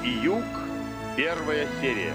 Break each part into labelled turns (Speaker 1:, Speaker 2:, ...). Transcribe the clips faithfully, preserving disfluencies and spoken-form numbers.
Speaker 1: и юг. Первая серия.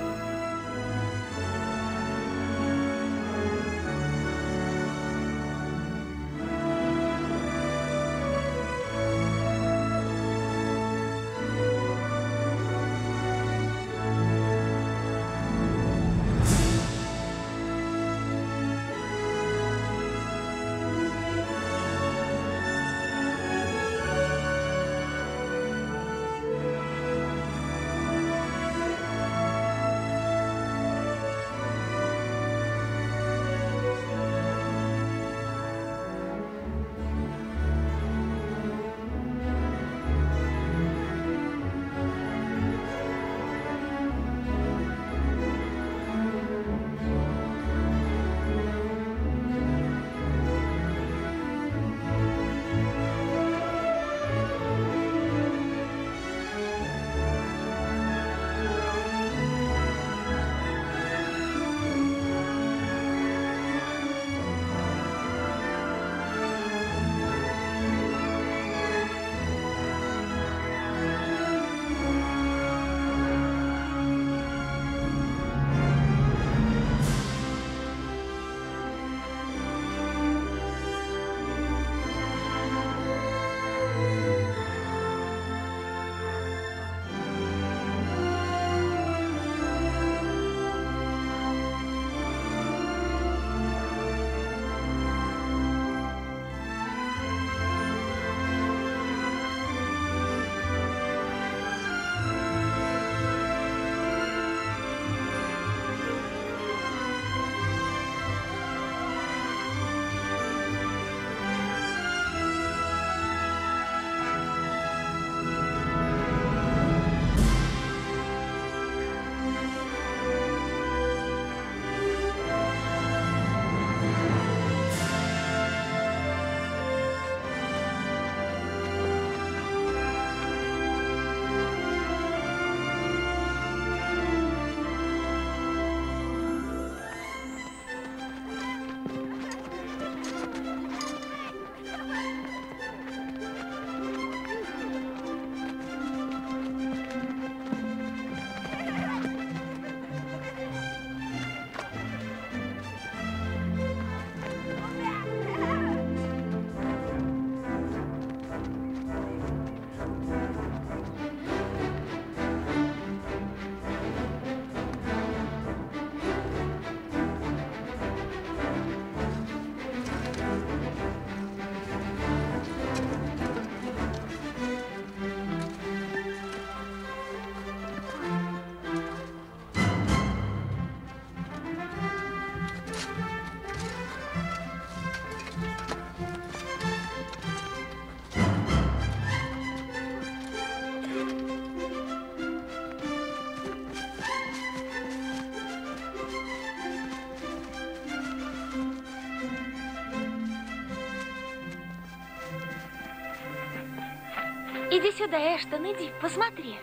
Speaker 2: Иди сюда, Эштон, иди, посмотри.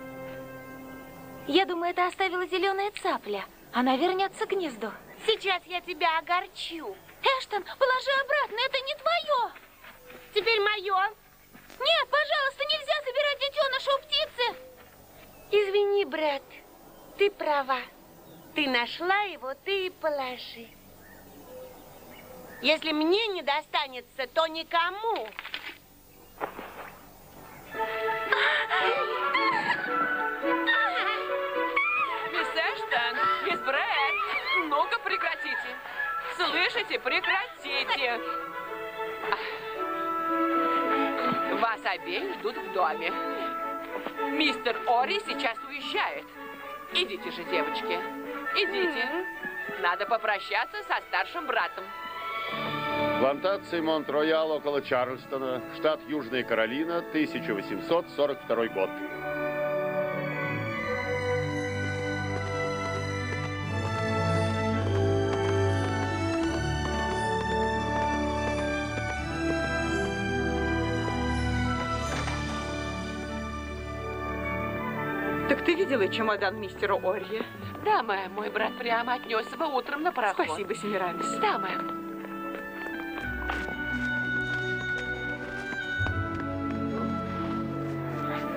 Speaker 2: Я думаю, это оставила зеленая цапля. Она вернется к гнезду.
Speaker 3: Сейчас я тебя огорчу.
Speaker 2: Эштон, положи обратно, это не твое.
Speaker 3: Теперь мое.
Speaker 2: Нет, пожалуйста, нельзя забирать детеныша у птицы.
Speaker 3: Извини, брат, ты права. Ты нашла его, ты и положи. Если мне не достанется, то никому.
Speaker 4: Мисс Эштон, мисс Брэд, ну-ка прекратите. Слышите, прекратите. Вас обеих ждут в доме. Мистер Ори сейчас уезжает. Идите же, девочки, идите. Надо попрощаться со старшим братом.
Speaker 1: Плантация Монт-Роял около Чарльстона, штат Южная Каролина, тысяча восемьсот сорок второй год.
Speaker 5: Так ты видела чемодан мистера Орри?
Speaker 4: Да, мэм, мой брат прямо отнес его утром на пароход.
Speaker 5: Спасибо, Семирамис.
Speaker 4: Да, мэм.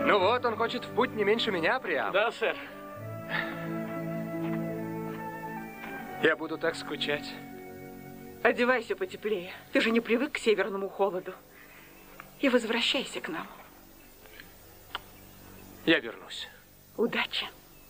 Speaker 6: Ну вот, он хочет в путь не меньше меня, Приам.
Speaker 7: Да, сэр.
Speaker 6: Я буду так скучать.
Speaker 5: Одевайся потеплее. Ты же не привык к северному холоду. И возвращайся к нам.
Speaker 6: Я вернусь.
Speaker 5: Удачи.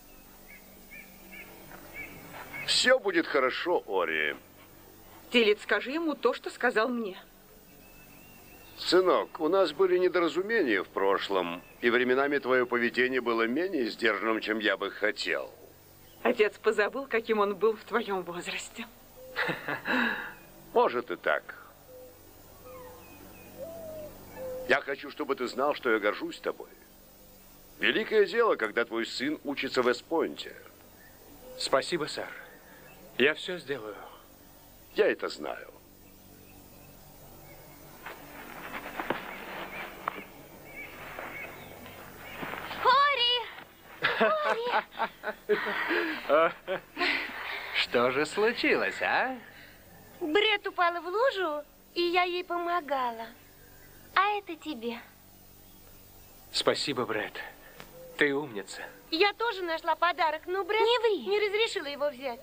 Speaker 1: Все будет хорошо, Ори.
Speaker 5: Тилит, скажи ему то, что сказал мне.
Speaker 1: Сынок, у нас были недоразумения в прошлом, и временами твое поведение было менее сдержанным, чем я бы хотел.
Speaker 5: Отец позабыл, каким он был в твоем возрасте.
Speaker 1: Может и так. Я хочу, чтобы ты знал, что я горжусь тобой. Великое дело, когда твой сын учится в Вест-Пойнте.
Speaker 6: Спасибо, сэр. Я все сделаю.
Speaker 1: Я это знаю.
Speaker 6: Что же случилось, а?
Speaker 3: Бред упала в лужу, и я ей помогала. А это тебе.
Speaker 6: Спасибо, Брэд. Ты умница.
Speaker 3: Я тоже нашла подарок, но Бред
Speaker 2: Не ври.
Speaker 3: не разрешила его взять.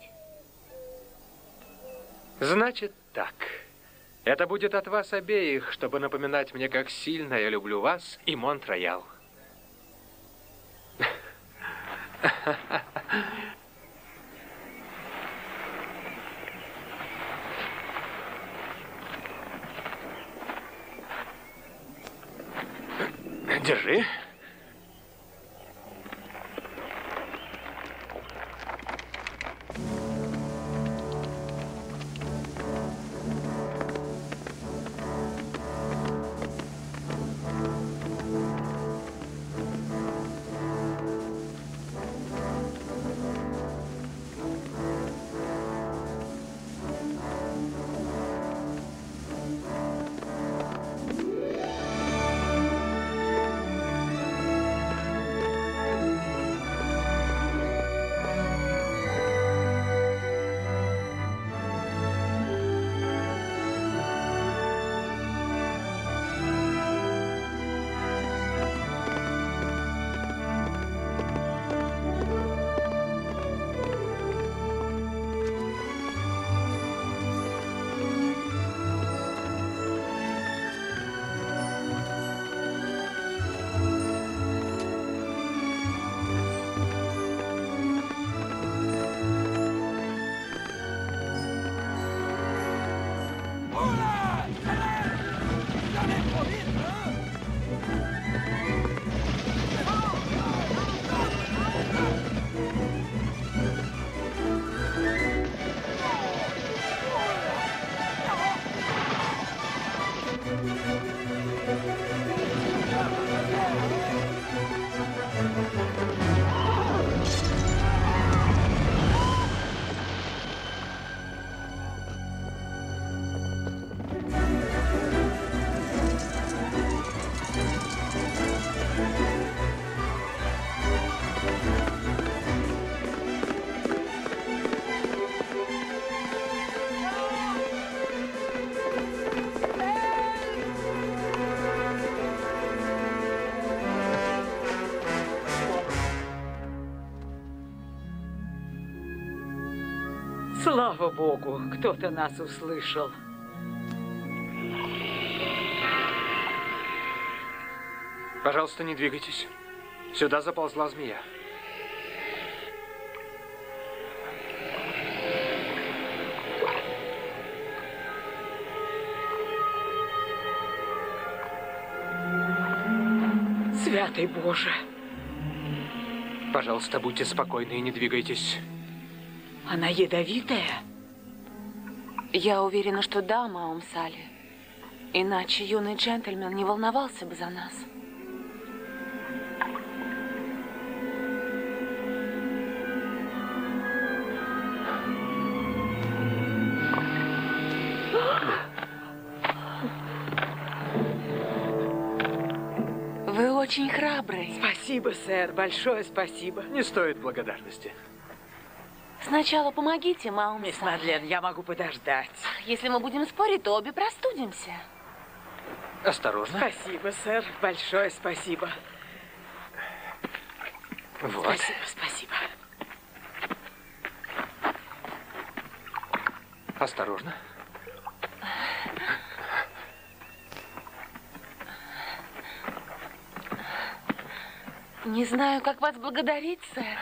Speaker 6: Значит так. Это будет от вас обеих, чтобы напоминать мне, как сильно я люблю вас и Монт-Роял. Держи.
Speaker 5: Слава Богу, кто-то нас услышал.
Speaker 6: Пожалуйста, не двигайтесь. Сюда заползла змея.
Speaker 5: Святый Боже.
Speaker 6: Пожалуйста, будьте спокойны и не двигайтесь.
Speaker 5: Она ядовитая?
Speaker 2: Я уверена, что да, Маумсали. Иначе юный джентльмен не волновался бы за нас. Вы очень храбрый.
Speaker 5: Спасибо, сэр. Большое спасибо.
Speaker 6: Не стоит благодарности.
Speaker 2: Сначала помогите, Маумсали.
Speaker 5: Мисс Мадлен, я могу подождать.
Speaker 2: Если мы будем спорить, то обе простудимся.
Speaker 6: Осторожно.
Speaker 5: Спасибо, сэр. Большое спасибо.
Speaker 6: Вот.
Speaker 5: Спасибо, спасибо.
Speaker 6: Осторожно.
Speaker 2: Не знаю, как вас благодарить, сэр.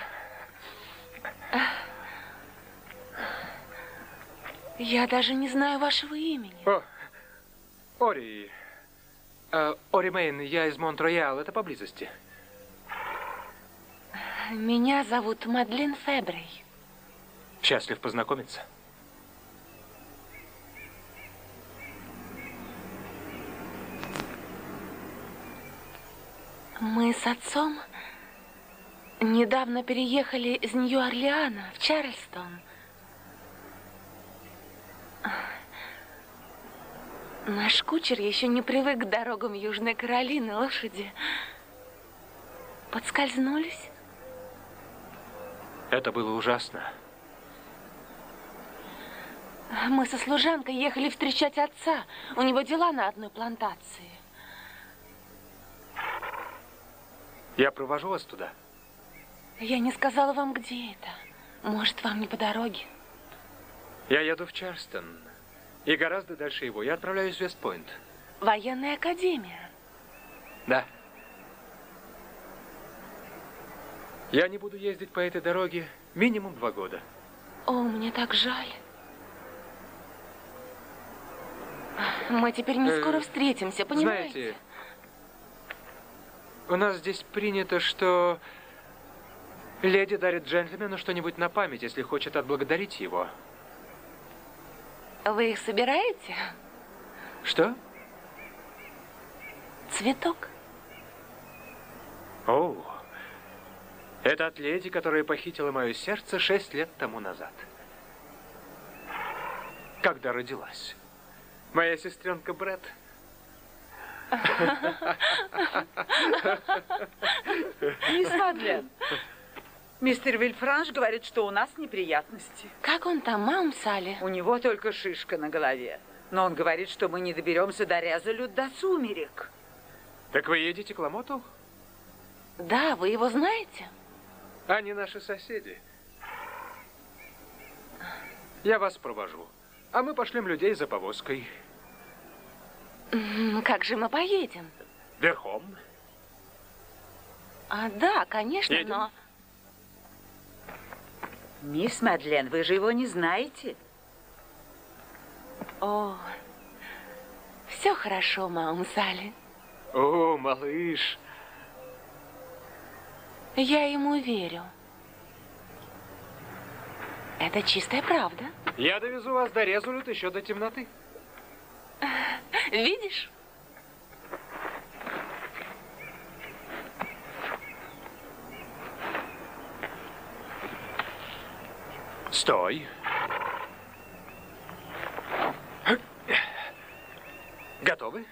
Speaker 2: Я даже не знаю вашего имени.
Speaker 6: О, Ори. Э, Ори Мэйн, я из Монт-Роял, это поблизости.
Speaker 2: Меня зовут Мадлен Фебрей.
Speaker 6: Счастлив познакомиться.
Speaker 2: Мы с отцом недавно переехали из Нью-Орлеана в Чарльстон. Наш кучер еще не привык к дорогам Южной Каролины. Лошади подскользнулись.
Speaker 6: Это было ужасно.
Speaker 2: Мы со служанкой ехали встречать отца. У него дела на одной плантации.
Speaker 6: Я провожу вас туда.
Speaker 2: Я не сказала вам, где это. Может, вам не по дороге?
Speaker 6: Я еду в Чарльстон. И гораздо дальше его. Я отправляюсь в Вест-Пойнт.
Speaker 2: Военная академия.
Speaker 6: Да. Я не буду ездить по этой дороге минимум два года.
Speaker 2: О, мне так жаль. Мы теперь не скоро
Speaker 6: Э,
Speaker 2: встретимся, понимаете?
Speaker 6: Знаете, у нас здесь принято, что леди дарит джентльмену что-нибудь на память, если хочет отблагодарить его.
Speaker 2: Вы их собираете?
Speaker 6: Что?
Speaker 2: Цветок.
Speaker 6: О, это от леди, которая похитила мое сердце шесть лет тому назад. Когда родилась. Моя сестренка Брэд.
Speaker 5: Мисс Мадлен, мистер Вильфранш говорит, что у нас неприятности.
Speaker 2: Как он там, мам Салли?
Speaker 5: У него только шишка на голове. Но он говорит, что мы не доберемся до Резолют до сумерек.
Speaker 6: Так вы едете к Ламоту?
Speaker 2: Да, вы его знаете?
Speaker 6: Они наши соседи. Я вас провожу. А мы пошлем людей за повозкой.
Speaker 2: М, Как же мы поедем?
Speaker 6: Верхом.
Speaker 2: А, да, конечно,
Speaker 6: Едем.
Speaker 2: но...
Speaker 5: Мисс Мадлен, вы же его не знаете.
Speaker 2: О, все хорошо, мам Салли.
Speaker 6: О, малыш.
Speaker 2: Я ему верю. Это чистая правда.
Speaker 6: Я довезу вас до Резолют еще до темноты.
Speaker 2: Видишь?
Speaker 6: Стой. Готовы?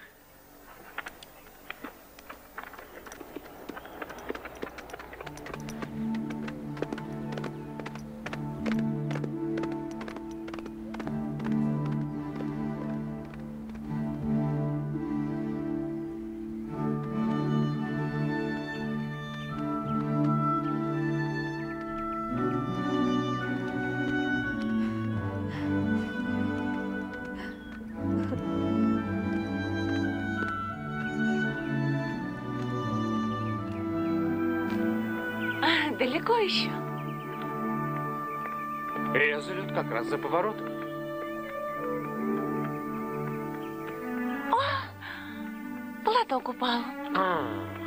Speaker 2: А, далеко еще?
Speaker 6: Резолют как раз за поворотом.
Speaker 2: Платок упал.
Speaker 6: А.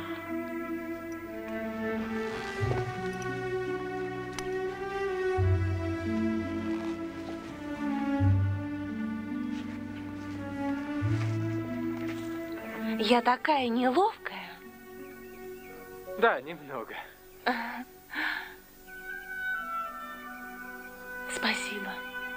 Speaker 2: Я такая неловкая.
Speaker 6: Да, немного.
Speaker 2: Спасибо.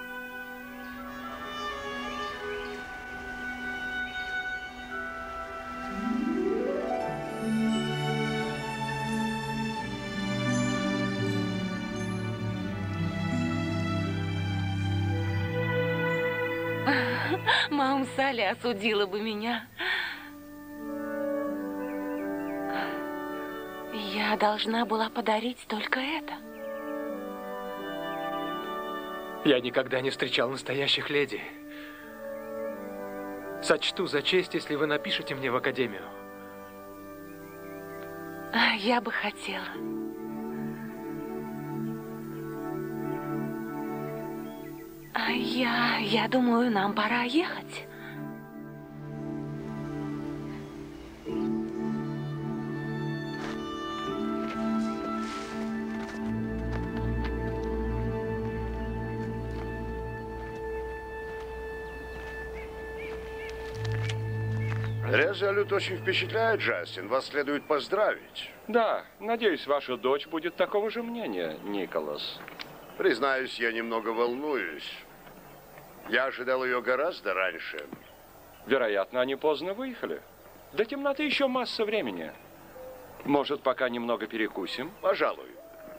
Speaker 2: Мам Салли осудила бы меня. Я Я должна была подарить только это.
Speaker 6: Я никогда не встречал настоящих леди. Сочту за честь, если вы напишете мне в академию.
Speaker 2: Я бы хотела. А я, я думаю, нам пора ехать.
Speaker 1: Резолют очень впечатляет, Джастин. Вас следует поздравить.
Speaker 7: Да, надеюсь, ваша дочь будет такого же мнения, Николас.
Speaker 1: Признаюсь, я немного волнуюсь. Я ожидал ее гораздо раньше.
Speaker 7: Вероятно, они поздно выехали. До темноты еще масса времени. Может, пока немного перекусим?
Speaker 1: Пожалуй.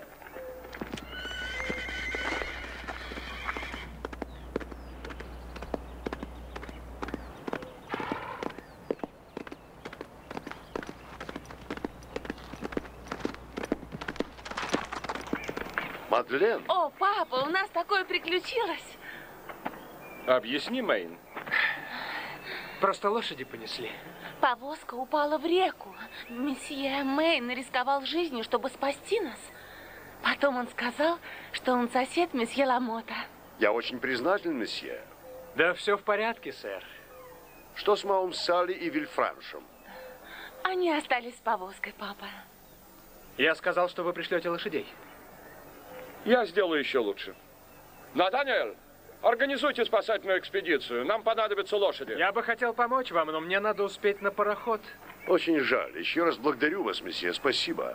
Speaker 1: Мадлен?
Speaker 2: О, папа, у нас такое приключилось.
Speaker 7: Объясни, Мэйн.
Speaker 6: Просто лошади понесли.
Speaker 2: Повозка упала в реку. Месье Мэйн рисковал жизнью, чтобы спасти нас. Потом он сказал, что он сосед месье Ламота.
Speaker 1: Я очень признателен, месье.
Speaker 6: Да все в порядке, сэр.
Speaker 1: Что с Маумсали и Вильфраншем?
Speaker 2: Они остались с повозкой, папа.
Speaker 6: Я сказал, что вы пришлете лошадей.
Speaker 7: Я сделаю еще лучше. Натаниэль, организуйте спасательную экспедицию. Нам понадобятся лошади.
Speaker 6: Я бы хотел помочь вам, но мне надо успеть на пароход.
Speaker 1: Очень жаль. Еще раз благодарю вас, месье. Спасибо.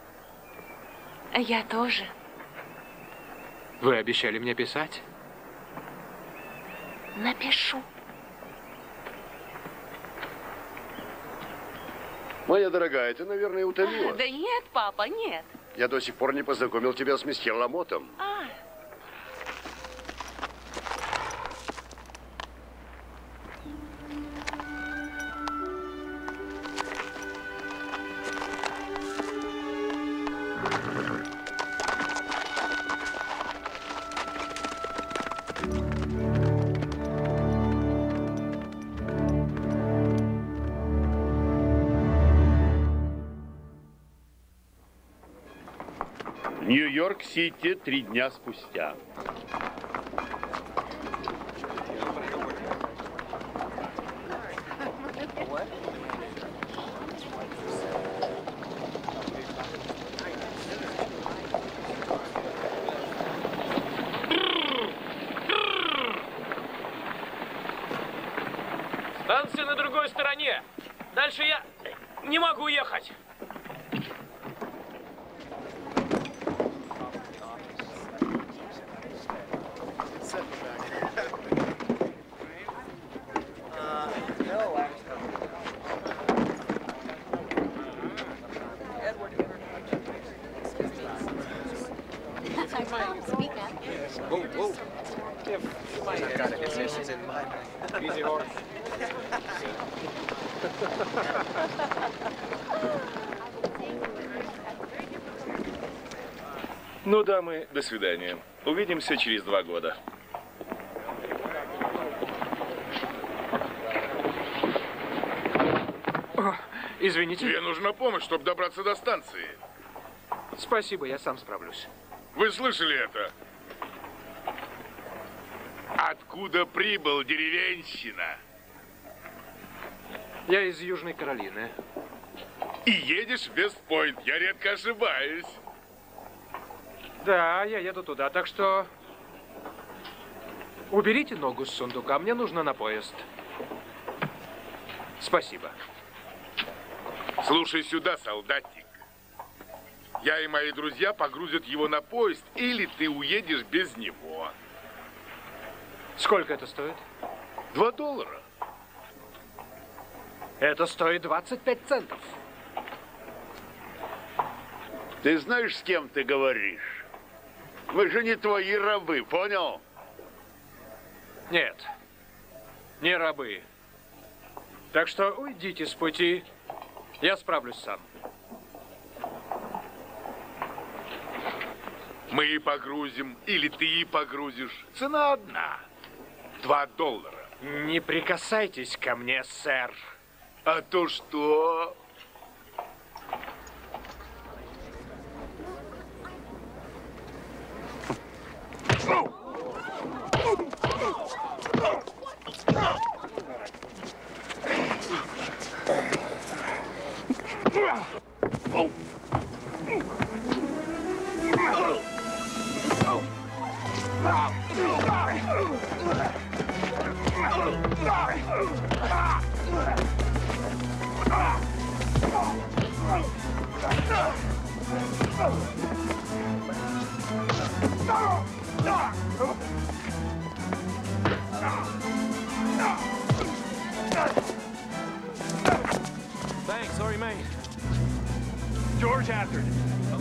Speaker 2: Я тоже.
Speaker 6: Вы обещали мне писать?
Speaker 2: Напишу.
Speaker 1: Моя дорогая, ты, наверное, утомилась.
Speaker 2: Да нет, папа, нет.
Speaker 1: Я до сих пор не познакомил тебя с месье Ламотом.
Speaker 2: А.
Speaker 1: Нью-Йорк-Сити три дня спустя.
Speaker 8: Станция на другой стороне. Дальше я не могу ехать.
Speaker 9: Ну, дамы, до свидания. Увидимся через два года.
Speaker 6: О, извините.
Speaker 10: Тебе нужна помощь, чтобы добраться до станции.
Speaker 6: Спасибо, я сам справлюсь.
Speaker 10: Вы слышали это? Откуда прибыл деревенщина?
Speaker 6: Я из Южной Каролины.
Speaker 10: И едешь в Вест-Пойнт. Я редко ошибаюсь.
Speaker 6: Да, я еду туда, так что... Уберите ногу с сундука, мне нужно на поезд. Спасибо.
Speaker 10: Слушай сюда, солдатик. Я и мои друзья погрузят его на поезд, или ты уедешь без него.
Speaker 6: Сколько это стоит?
Speaker 10: Два доллара.
Speaker 6: Это стоит двадцать пять центов.
Speaker 1: Ты знаешь, с кем ты говоришь? Мы же не твои рабы, понял?
Speaker 6: Нет, не рабы. Так что уйдите с пути. Я справлюсь сам.
Speaker 10: Мы погрузим, или ты погрузишь. Цена одна. Два доллара.
Speaker 6: Не прикасайтесь ко мне, сэр.
Speaker 10: А то что?
Speaker 8: Thanks, sorry, mate. George after it.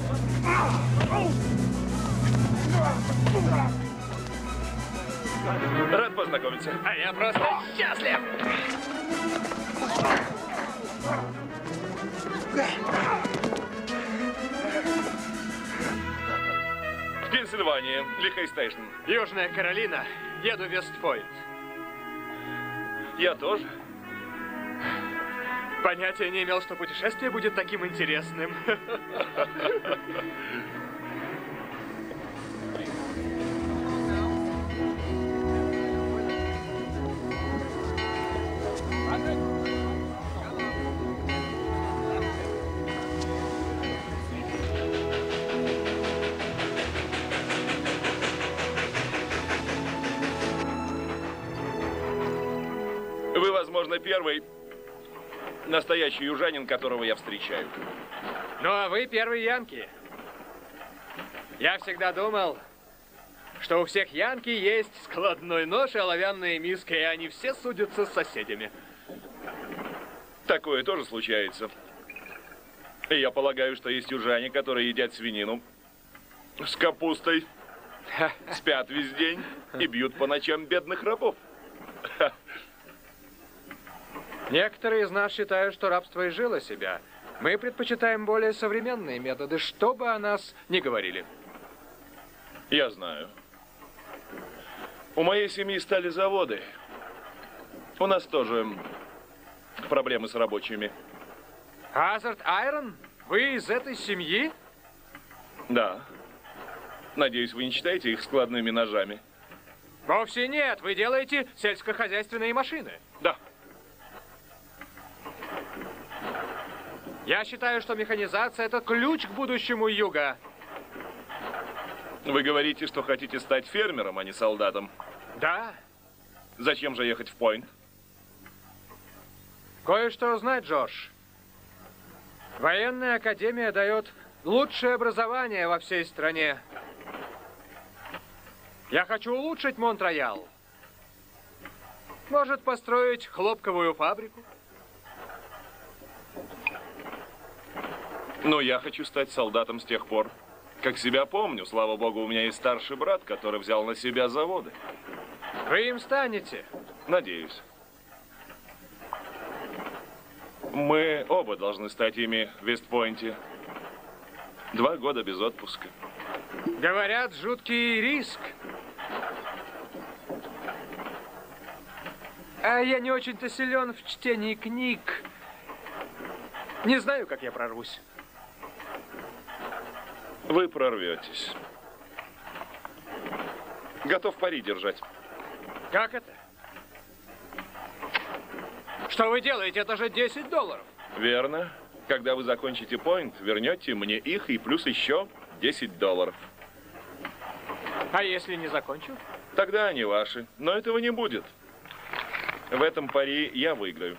Speaker 9: Рад познакомиться.
Speaker 8: А я просто счастлив.
Speaker 9: В Пенсильвании, Лихей Стейшн.
Speaker 6: Южная Каролина. Еду в Вестпойнт.
Speaker 9: Я тоже.
Speaker 6: Понятия не имел, что путешествие будет таким интересным.
Speaker 9: Вы, возможно, первый настоящий южанин, которого я встречаю.
Speaker 6: Ну, а вы первый янки. Я всегда думал, что у всех янки есть складной нож и оловянная миска, и они все судятся с соседями.
Speaker 9: Такое тоже случается. И я полагаю, что есть южане, которые едят свинину с капустой, спят весь день и бьют по ночам бедных рабов.
Speaker 6: Некоторые из нас считают, что рабство изжило себя. Мы предпочитаем более современные методы, что бы о нас ни говорили.
Speaker 9: Я знаю. У моей семьи стали заводы. У нас тоже проблемы с рабочими.
Speaker 6: Hazard Iron? Вы из этой семьи?
Speaker 9: Да. Надеюсь, вы не читаете их складными ножами.
Speaker 6: Вовсе нет. Вы делаете сельскохозяйственные машины.
Speaker 9: Да.
Speaker 6: Я считаю, что механизация – это ключ к будущему юга.
Speaker 9: Вы говорите, что хотите стать фермером, а не солдатом.
Speaker 6: Да.
Speaker 9: Зачем же ехать в Пойнт?
Speaker 6: Кое-что узнать, Джордж. Военная академия дает лучшее образование во всей стране. Я хочу улучшить Монт-Роял. Может, построить хлопковую фабрику?
Speaker 9: Но я хочу стать солдатом с тех пор, как себя помню. Слава богу, у меня есть старший брат, который взял на себя заводы.
Speaker 6: Вы им станете?
Speaker 9: Надеюсь. Мы оба должны стать ими в Вестпойнте. Два года без отпуска.
Speaker 6: Говорят, жуткий риск. А я не очень-то силен в чтении книг. Не знаю, как я прорвусь.
Speaker 9: Вы прорветесь. Готов пари держать.
Speaker 6: Как это? Что вы делаете? Это же десять долларов.
Speaker 9: Верно. Когда вы закончите Пойнт, вернете мне их и плюс еще десять долларов.
Speaker 6: А если не закончу?
Speaker 9: Тогда они ваши. Но этого не будет. В этом пари я выиграю.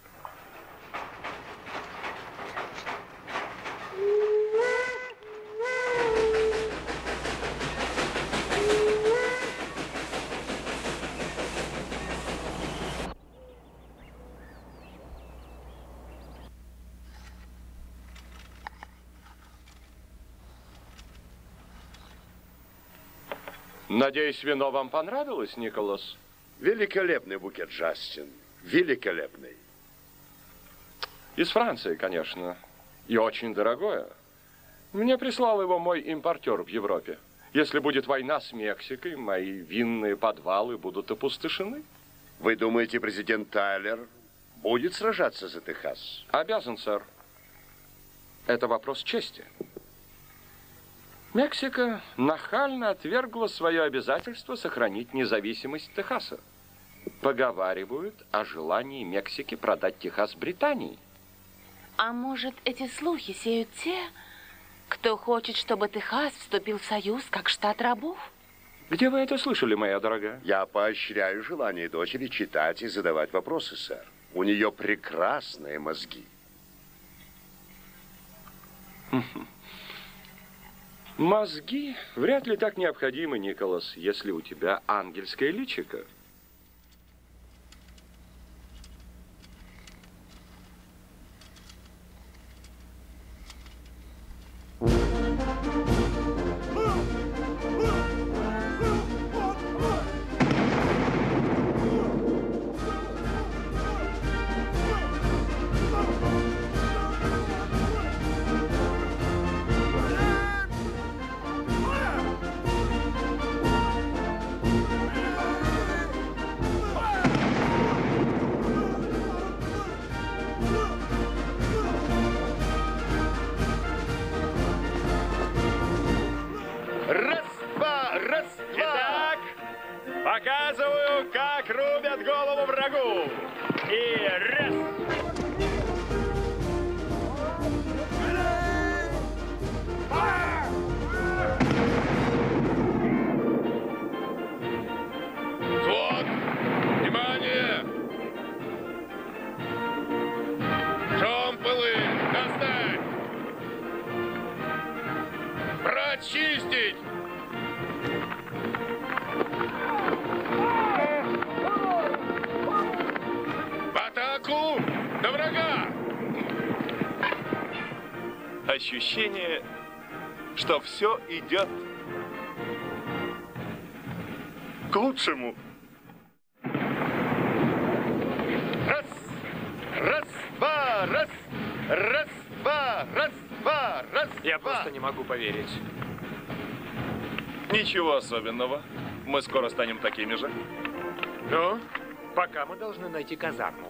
Speaker 11: Надеюсь, вино вам понравилось, Николас?
Speaker 12: Великолепный букет, Джастин. Великолепный.
Speaker 11: Из Франции, конечно. И очень дорогое. Мне прислал его мой импортер в Европе. Если будет война с Мексикой, мои винные подвалы будут опустошены.
Speaker 12: Вы думаете, президент Тайлер будет сражаться за Техас?
Speaker 11: Обязан, сэр. Это вопрос чести. Мексика нахально отвергла свое обязательство сохранить независимость Техаса. Поговаривают о желании Мексики продать Техас Британии.
Speaker 2: А может, эти слухи сеют те, кто хочет, чтобы Техас вступил в союз как штат рабов?
Speaker 11: Где вы это слышали, моя дорогая?
Speaker 12: Я поощряю желание дочери читать и задавать вопросы, сэр. У нее прекрасные мозги.
Speaker 11: Мозги вряд ли так необходимы, Николас, если у тебя ангельское личико.
Speaker 9: Показываю, как рубят голову врагу. И раз.
Speaker 10: Взвод! Внимание! Шомполы! Достать! Прочистить! На врага!
Speaker 9: Ощущение, что все идет к лучшему.
Speaker 1: Раз, раз, два, раз, раз, два, раз, два, раз,
Speaker 6: Я
Speaker 1: два.
Speaker 6: просто не могу поверить.
Speaker 9: Ничего особенного. Мы скоро станем такими же.
Speaker 6: Ну, пока мы должны найти казарму.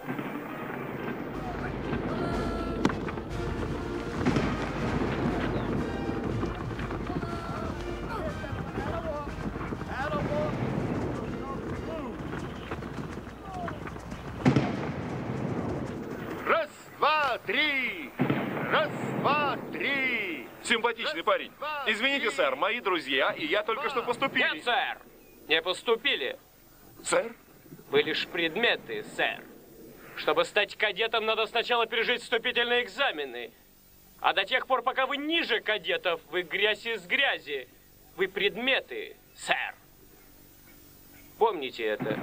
Speaker 1: Раз, два, три! Раз, два, три!
Speaker 9: Симпатичный парень. Извините, сэр, мои друзья и я только что поступили.
Speaker 8: Нет, сэр, не поступили.
Speaker 9: Сэр?
Speaker 8: Вы лишь предметы, сэр. Чтобы стать кадетом, надо сначала пережить вступительные экзамены. А до тех пор, пока вы ниже кадетов, вы грязь из грязи. Вы предметы, сэр. Помните это.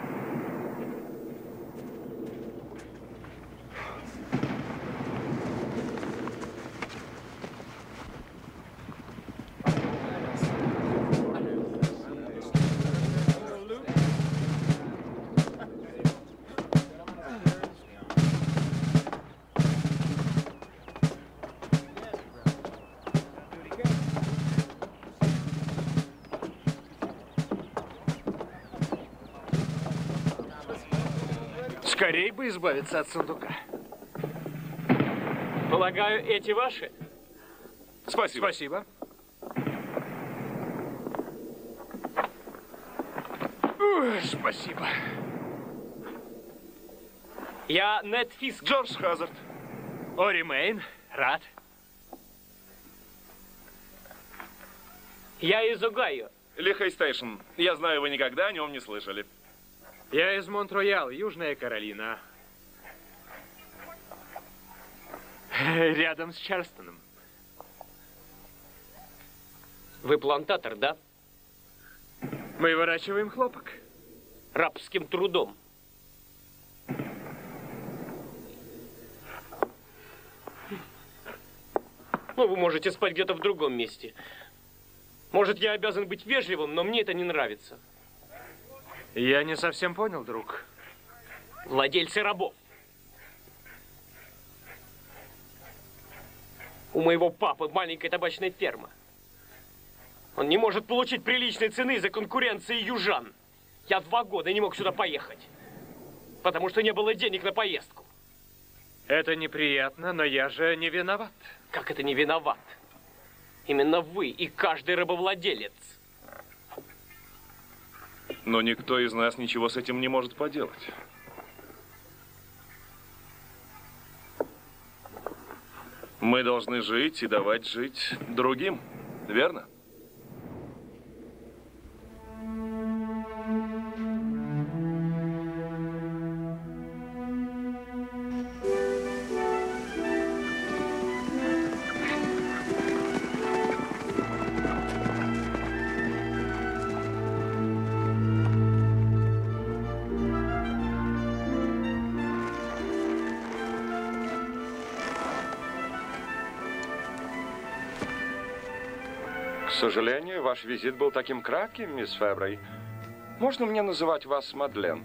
Speaker 6: Скорей бы избавиться от сундука.
Speaker 8: Полагаю, эти ваши?
Speaker 9: Спасибо.
Speaker 6: Спасибо. Ух, спасибо.
Speaker 8: Я Нед Фиск.
Speaker 9: Джордж Хазард.
Speaker 6: Ори Мэйн, рад.
Speaker 8: Я из Огайо.
Speaker 9: Лихей Стейшн. Я знаю, вы никогда о нем не слышали.
Speaker 6: Я из Монт-Роял, Южная Каролина. Рядом с Чарльстоном.
Speaker 8: Вы плантатор, да?
Speaker 6: Мы выращиваем хлопок.
Speaker 8: Рабским трудом. Ну, вы можете спать где-то в другом месте. Может, я обязан быть вежливым, но мне это не нравится.
Speaker 6: Я не совсем понял, друг.
Speaker 8: Владельцы рабов. У моего папы маленькая табачная ферма. Он не может получить приличной цены из-за конкуренции южан. Я два года не мог сюда поехать, потому что не было денег на поездку.
Speaker 6: Это неприятно, но я же не виноват.
Speaker 8: Как это не виноват? Именно вы и каждый рабовладелец.
Speaker 9: Но никто из нас ничего с этим не может поделать. Мы должны жить и давать жить другим, верно?
Speaker 11: К сожалению, ваш визит был таким кратким, мисс Фебрей. Можно мне называть вас Мадлен?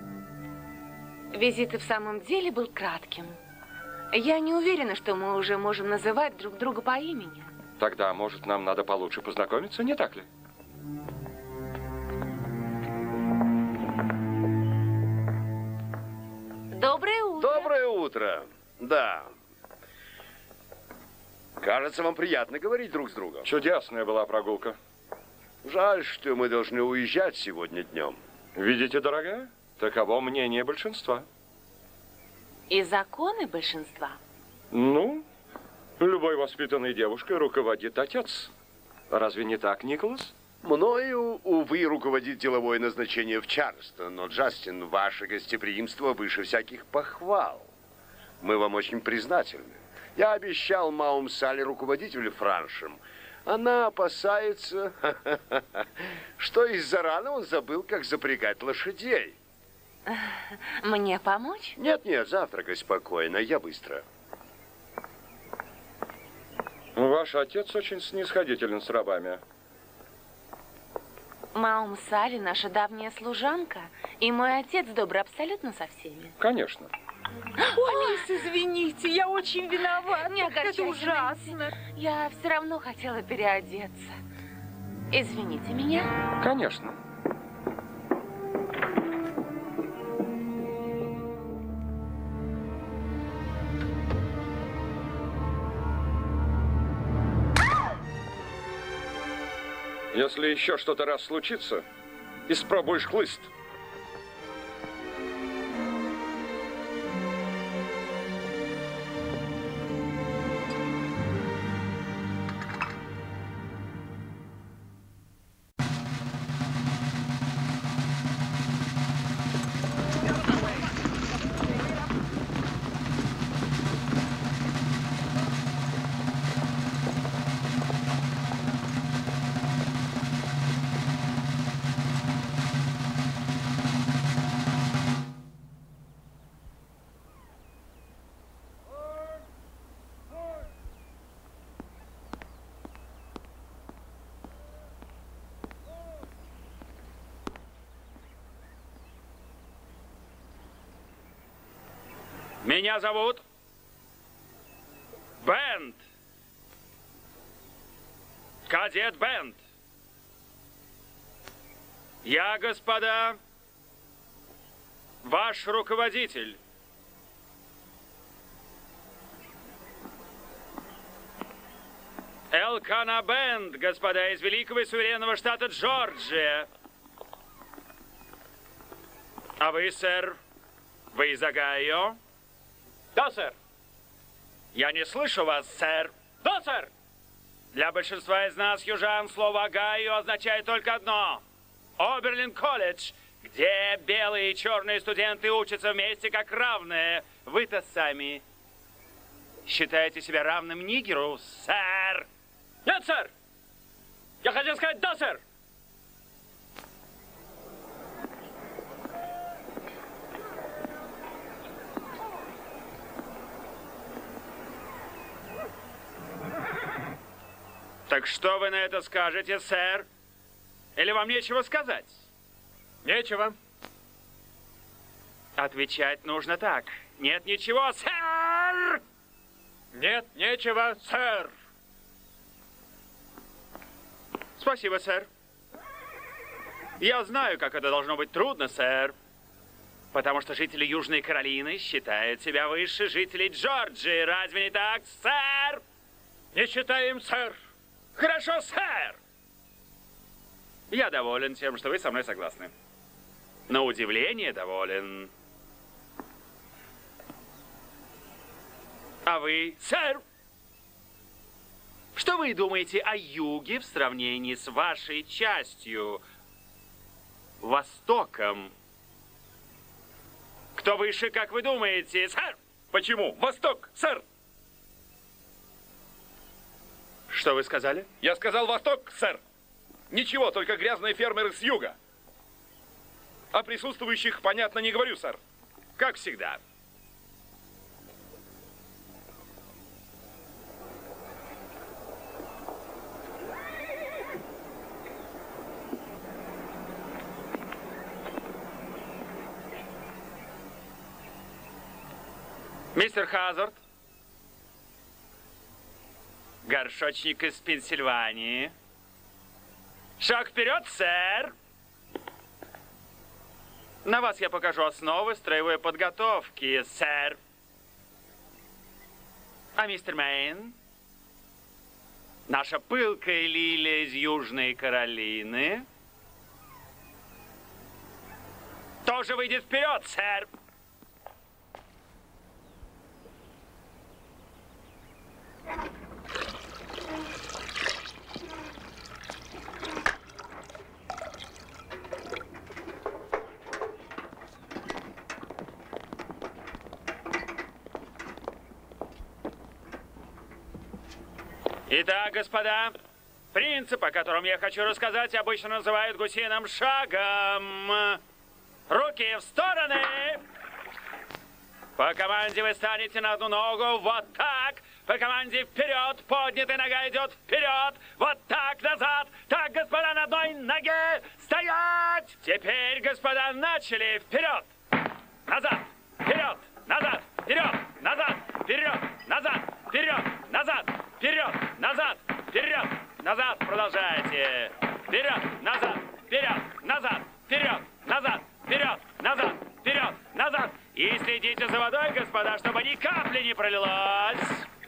Speaker 2: Визит и в самом деле был кратким. Я не уверена, что мы уже можем называть друг друга по имени.
Speaker 11: Тогда, может, нам надо получше познакомиться, не так ли?
Speaker 2: Доброе утро.
Speaker 12: Доброе утро. Да. Кажется, вам приятно говорить друг с другом.
Speaker 11: Чудесная была прогулка.
Speaker 12: Жаль, что мы должны уезжать сегодня днем.
Speaker 11: Видите, дорогая, таково мнение большинства.
Speaker 2: И законы большинства.
Speaker 11: Ну, любой воспитанной девушкой руководит отец. Разве не так, Николас?
Speaker 12: Мною, увы, руководит деловое назначение в Чарльстон, но, Джастин, ваше гостеприимство выше всяких похвал. Мы вам очень признательны. Я обещал Маум Салли, руководителю Франшем. Она опасается, что из-за раны он забыл, как запрягать лошадей.
Speaker 2: Мне помочь?
Speaker 12: Нет-нет, завтракай спокойно, я быстро.
Speaker 11: Ваш отец очень снисходителен с рабами.
Speaker 2: Маум Салли наша давняя служанка, и мой отец добр абсолютно со всеми.
Speaker 11: Конечно.
Speaker 5: Ой, мисс, извините, я очень виновата.
Speaker 2: Не огорчайся,
Speaker 5: Это ужасно.
Speaker 2: Нэнси. Я все равно хотела переодеться. Извините меня.
Speaker 11: Конечно. Если еще что-то раз случится, испробуешь хлыст.
Speaker 13: Меня зовут Бент. Кадет Бент. Я, господа, ваш руководитель. Элкана Бент, господа, из великого и суверенного штата Джорджия. А вы, сэр, вы из Огайо?
Speaker 8: Да, сэр.
Speaker 13: Я не слышу вас, сэр.
Speaker 8: Да, сэр.
Speaker 13: Для большинства из нас, южан, слово «Огайо» означает только одно. Оберлин-колледж, где белые и черные студенты учатся вместе как равные. Вы-то сами считаете себя равным нигеру, сэр?
Speaker 8: Нет, сэр. Я хотел сказать «да, сэр».
Speaker 13: Так что вы на это скажете, сэр? Или вам нечего сказать?
Speaker 6: Нечего.
Speaker 13: Отвечать нужно так. Нет ничего, сэр!
Speaker 6: Нет, нечего, сэр.
Speaker 13: Спасибо, сэр. Я знаю, как это должно быть трудно, сэр. Потому что жители Южной Каролины считают себя выше жителей Джорджии. Разве не так, сэр?
Speaker 6: Не считаем, сэр.
Speaker 13: Хорошо, сэр. Я доволен тем, что вы со мной согласны. На удивление доволен. А вы, сэр? Что вы думаете о юге в сравнении с вашей частью, востоком? Кто выше, как вы думаете, сэр?
Speaker 9: Почему? Восток, сэр.
Speaker 13: Что вы сказали?
Speaker 9: Я сказал восток, сэр. Ничего, только грязные фермеры с юга. О присутствующих, понятно, не говорю, сэр.
Speaker 13: Как всегда. Мистер Хазард. Горшочник из Пенсильвании. Шаг вперед, сэр. На вас я покажу основы строевой подготовки, сэр. А мистер Мэйн? Наша пылкая лилия из Южной Каролины. Тоже выйдет вперед, сэр. Итак, господа, принцип, о котором я хочу рассказать, обычно называют гусиным шагом. Руки в стороны. По команде вы станете на одну ногу, вот так. По команде вперед, поднятая нога идет вперед, вот так, назад. Так, господа, на одной ноге стоять. Теперь, господа, начали. Вперед, назад, вперед, назад, вперед, назад, вперед, назад, вперед, назад, вперед, назад, вперед, назад. Продолжайте. Вперед, назад, вперед, назад, вперед, назад, вперед, назад, вперед, назад. И следите за водой, господа, чтобы ни капли не пролилось.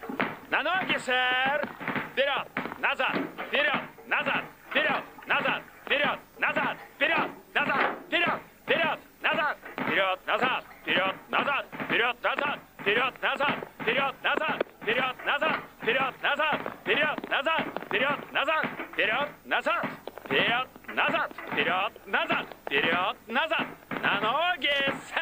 Speaker 13: На ноги, сэр. Вперед, назад, вперед, назад, вперед, назад, вперед, назад, вперед, назад, вперед, вперед, назад, вперед, назад, вперед, назад, вперед, назад, вперед, назад, вперед, назад, вперед, назад, вперед, назад, вперед, назад, вперед, назад, вперед, назад, вперед, назад, вперед, назад, вперед, назад. На ноги,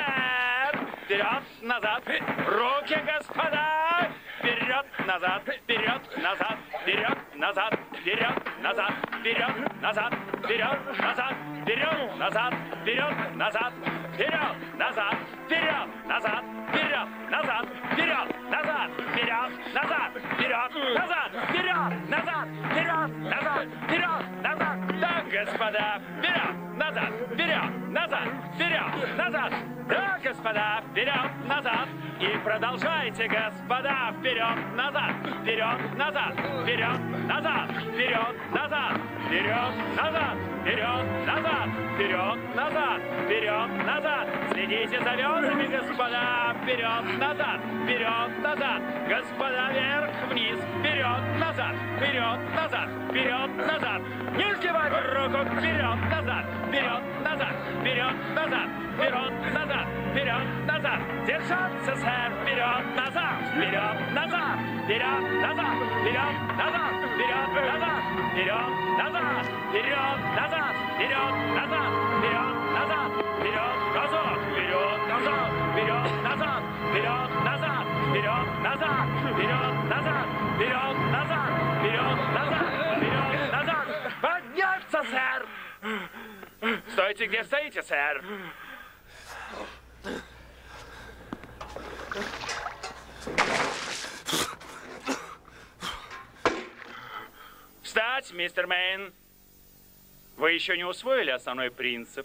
Speaker 13: сэр. Вперед, назад. Руки, господа. Вперед, назад, вперед, назад, вперед, назад, вперед, назад, вперед, назад, вперед, назад, вперед, назад, вперед, назад, вперед, назад, вперед, назад, вперед, назад, вперед, назад, вперед, назад, вперед, назад, вперед, назад, вперед, назад, вперед, назад. Так, господа, вперед, назад, вперед, назад, вперед, назад. Да, господа, вперед, назад. И продолжайте, господа, вперед, назад, вперед, назад, вперед, назад, вперед, назад, вперед, назад, вперед, назад, вперед, назад, вперед, назад. Следите за ведрами, господа, вперед, назад, вперед, назад. Господа, вверх, вниз, вперед, назад, вперед, назад, вперед, назад. Не сгибай руку, вперед, назад, вперед, назад, вперед, назад, вперед, назад, вперед, назад. Держаться, сэр, вперед, назад, вперед, назад, вперед, назад, вперед, назад, вперед, назад, вперед, назад, вперед, назад, вперед, назад, вперед, назад, вперед, разок, вперед, назад, вперед, назад, вперед, назад, вперед, назад, вперед, назад, вперед, назад, вперед, назад, вперед, назад. Подняться, сэр! Стойте, где стоите, сэр! Встать, мистер Мэйн. Вы еще не усвоили основной принцип.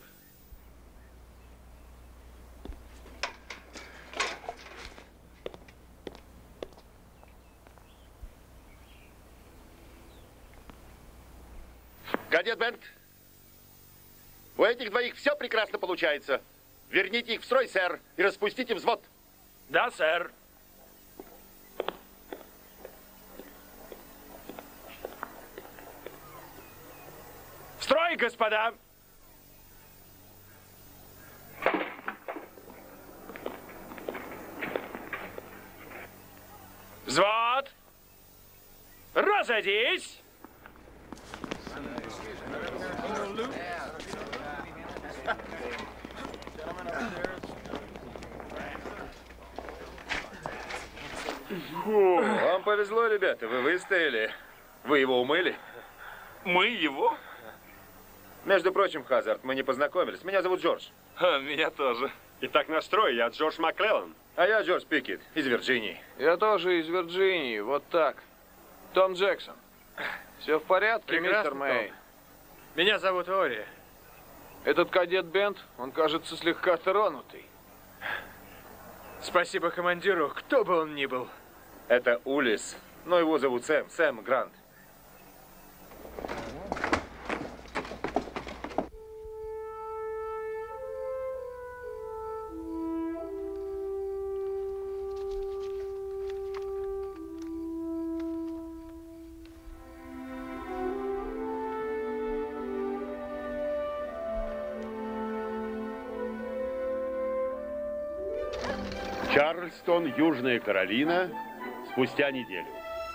Speaker 1: Кадет Бент, у этих двоих все прекрасно получается. Верните их в строй, сэр, и распустите взвод.
Speaker 13: Да, сэр. В строй, господа! Взвод! Разойдись!
Speaker 11: Фу, вам повезло, ребята, вы выстояли. Вы его умыли?
Speaker 9: Мы его?
Speaker 11: Между прочим, Хазард, мы не познакомились. Меня зовут Джордж.
Speaker 9: А, меня тоже.
Speaker 14: Итак, настрой, я Джордж Маклеллан.
Speaker 11: А я Джордж Пикет, из Вирджинии.
Speaker 6: Я тоже из Вирджинии, вот так. Том Джексон. Все в порядке, Прекрасно, мистер Мэй? Том. Меня зовут Ори. Этот кадет Бент, он кажется слегка тронутый. Спасибо командиру, кто бы он ни был.
Speaker 11: Это Улис, но его зовут Сэм, Сэм Грант.
Speaker 1: Чарльстон, Южная Каролина, спустя неделю.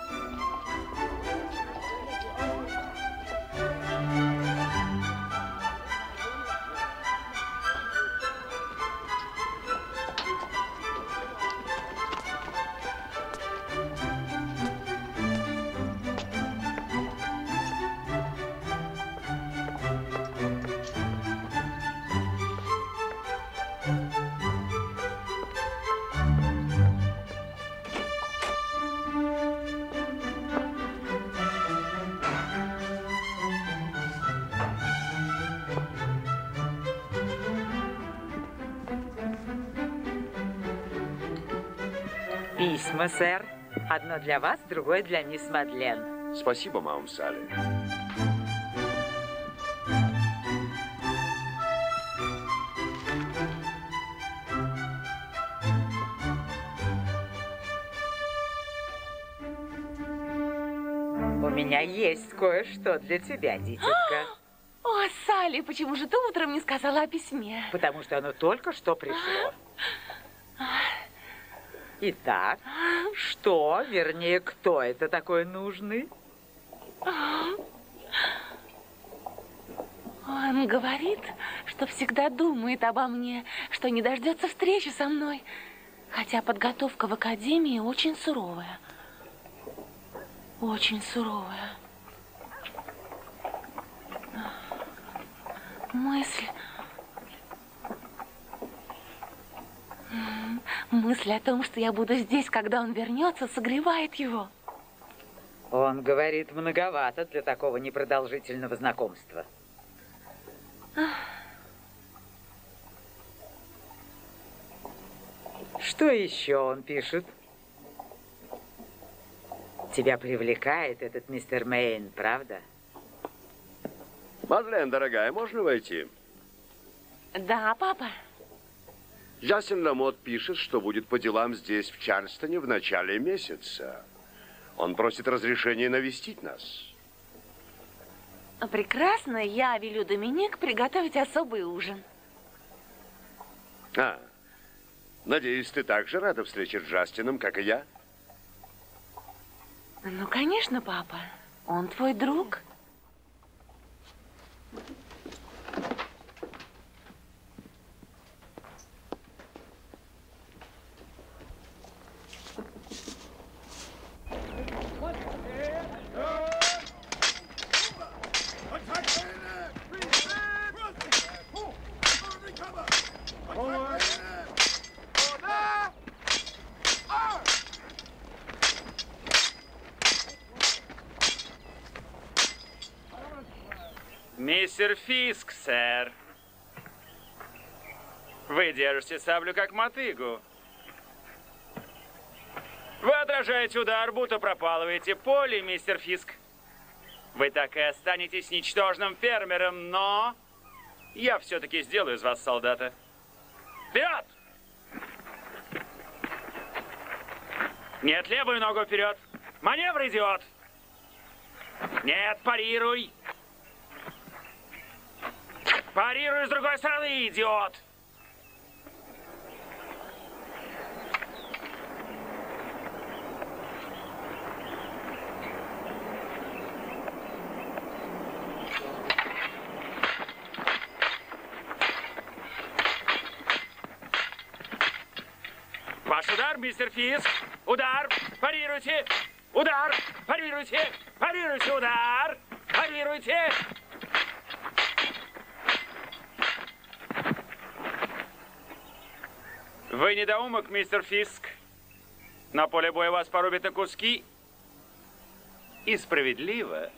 Speaker 15: Письма, сэр. Одно для вас, другое для мисс Мадлен.
Speaker 12: Спасибо, мам Салли.
Speaker 15: У меня есть кое-что для тебя, дитятка.
Speaker 2: О, Салли, почему же ты утром не сказала о письме?
Speaker 15: Потому что оно только что пришло. Итак, что, вернее, кто это такой нужный?
Speaker 2: Он говорит, что всегда думает обо мне, что не дождется встречи со мной. Хотя подготовка в академии очень суровая. Очень суровая. Мысль... Мысль о том, что я буду здесь, когда он вернется, согревает его.
Speaker 15: Он говорит, многовато для такого непродолжительного знакомства. Что еще он пишет? Тебя привлекает этот мистер Мэйн, правда?
Speaker 12: Мадлен, дорогая, можно войти?
Speaker 2: Да, папа.
Speaker 12: Джастин Ламот пишет, что будет по делам здесь, в Чарльстоне, в начале месяца. Он просит разрешения навестить нас.
Speaker 2: Прекрасно. Я велю Доминик приготовить особый ужин.
Speaker 12: А, надеюсь, ты так же рада встрече с Джастином, как и я?
Speaker 2: Ну, конечно, папа. Он твой друг.
Speaker 13: Мистер Фиск, сэр. Вы держите саблю как мотыгу. Вы отражаете удар, будто пропалываете поле, мистер Фиск. Вы так и останетесь ничтожным фермером, но я все-таки сделаю из вас солдата. Вперед! Нет, левую ногу вперед. Маневр, идиот! Нет, парируй. Парируй с другой стороны, идиот! Ваш удар, мистер Фиск. Удар. Парируйте. Удар. Парируйте. Парируйте. Удар. Парируйте. Вы недоумок, мистер Фиск. На поле боя вас порубят на куски. И справедливо.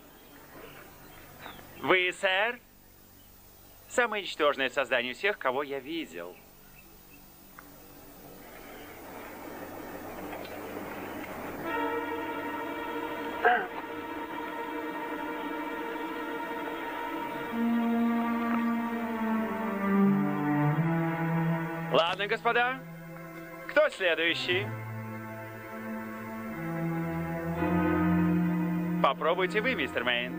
Speaker 13: Вы, сэр, самое ничтожное создание всех, кого я видел. Ладно, господа. Кто следующий? Попробуйте вы, мистер Мэйн.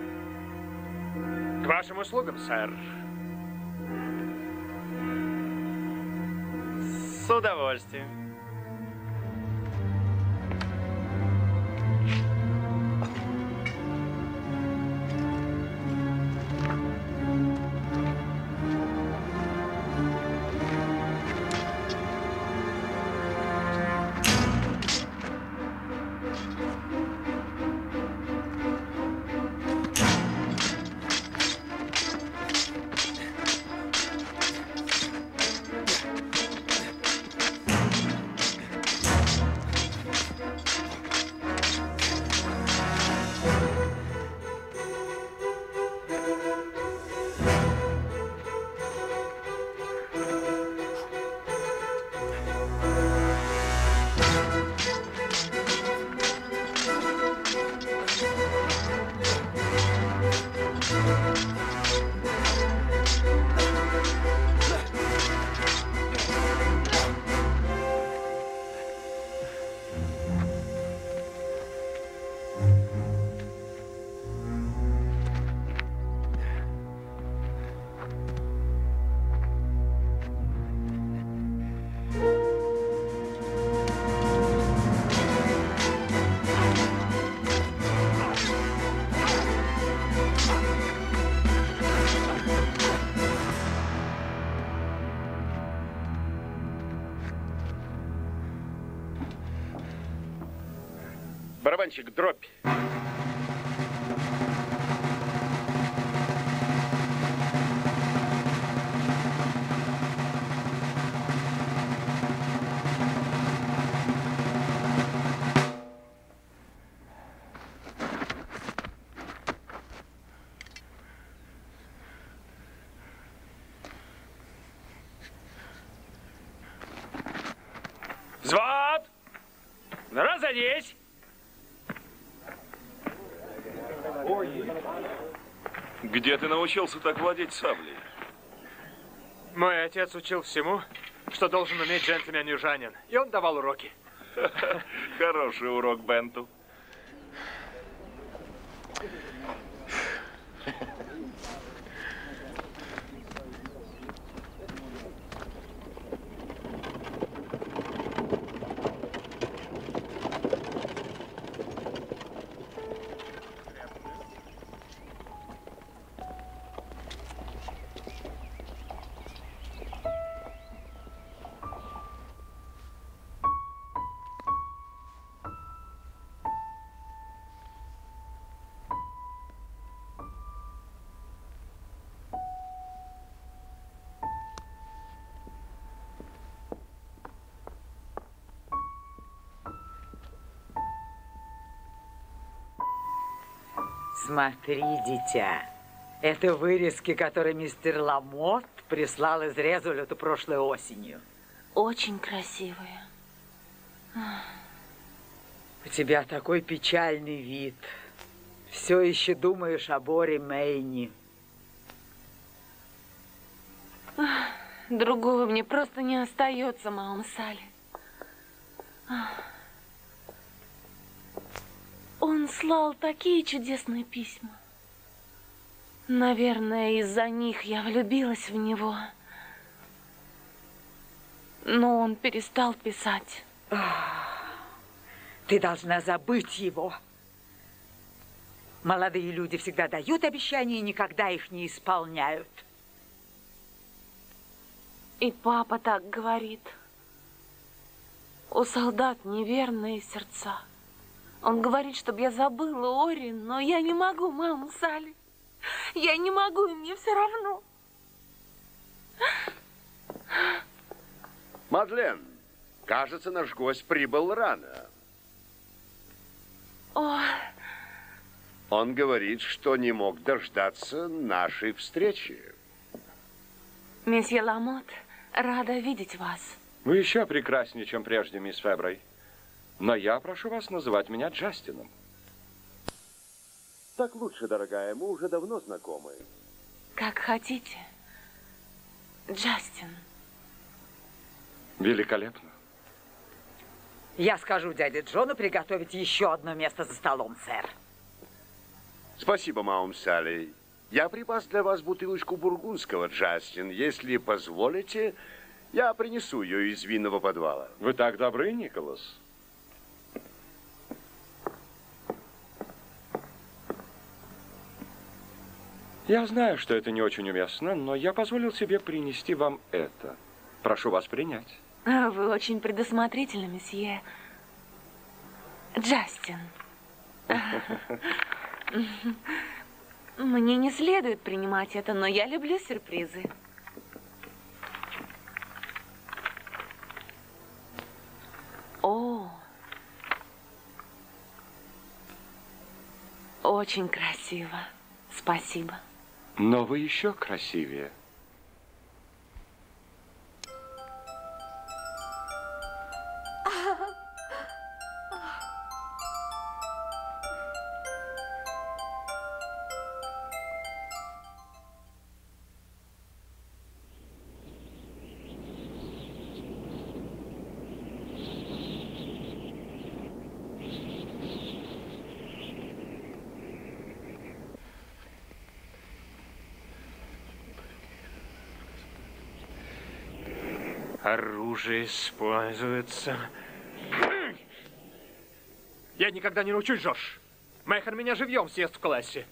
Speaker 6: К вашим услугам, сэр.
Speaker 13: С удовольствием.
Speaker 1: Барабанщик, дробь.
Speaker 13: Взвод! Разойдись!
Speaker 9: Где ты научился так владеть саблей?
Speaker 6: Мой отец учил всему, что должен уметь джентльмен-южанин. И он давал уроки.
Speaker 9: Хороший урок, Бенту.
Speaker 15: Смотри, дитя. Это вырезки, которые мистер Ламотт прислал из Резолюта прошлой осенью.
Speaker 2: Очень красивые.
Speaker 15: У тебя такой печальный вид. Все еще думаешь о Боре Мэйни.
Speaker 2: Другого мне просто не остается, мама Салли. Он слал такие чудесные письма. Наверное, из-за них я влюбилась в него. Но он перестал писать.
Speaker 15: Ты должна забыть его. Молодые люди всегда дают обещания и никогда их не исполняют.
Speaker 2: И папа так говорит. У солдат неверные сердца. Он говорит, чтобы я забыла Ори, но я не могу, мама Салли. Я не могу, и мне все равно.
Speaker 12: Мадлен, кажется, наш гость прибыл рано.
Speaker 2: О.
Speaker 12: Он говорит, что не мог дождаться нашей встречи.
Speaker 2: Месье Ламот, рада видеть вас.
Speaker 11: Вы еще прекраснее, чем прежде, мисс Феброй. Но я прошу вас называть меня Джастином.
Speaker 12: Так лучше, дорогая, мы уже давно знакомы.
Speaker 2: Как хотите. Джастин.
Speaker 11: Великолепно.
Speaker 15: Я скажу дяде Джону приготовить еще одно место за столом, сэр.
Speaker 12: Спасибо, маум Салли. Я припас для вас бутылочку бургундского, Джастин. Если позволите, я принесу ее из винного подвала.
Speaker 11: Вы так добры, Николас. Я знаю, что это не очень уместно, но я позволил себе принести вам это. Прошу вас принять.
Speaker 2: Вы очень предусмотрительны, месье. Джастин. Мне не следует принимать это, но я люблю сюрпризы. О, очень красиво. Спасибо.
Speaker 11: Но вы еще красивее.
Speaker 6: Оружие используется. Я никогда не научусь, Джордж. Мэйхер меня живьем съест в классе.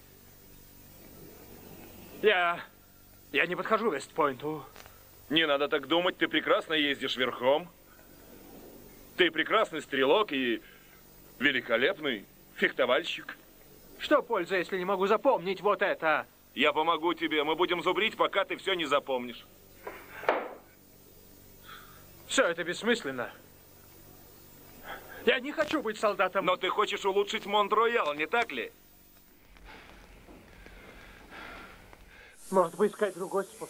Speaker 6: Я... Я не подхожу к Вестпойнту.
Speaker 9: Не надо так думать, ты прекрасно ездишь верхом. Ты прекрасный стрелок и великолепный фехтовальщик.
Speaker 6: Что польза, если не могу запомнить вот это?
Speaker 9: Я помогу тебе, мы будем зубрить, пока ты все не запомнишь.
Speaker 6: Все это бессмысленно. Я не хочу быть солдатом.
Speaker 9: Но ты хочешь улучшить Монт-Роял, не так ли?
Speaker 6: Может быть, искать другой способ.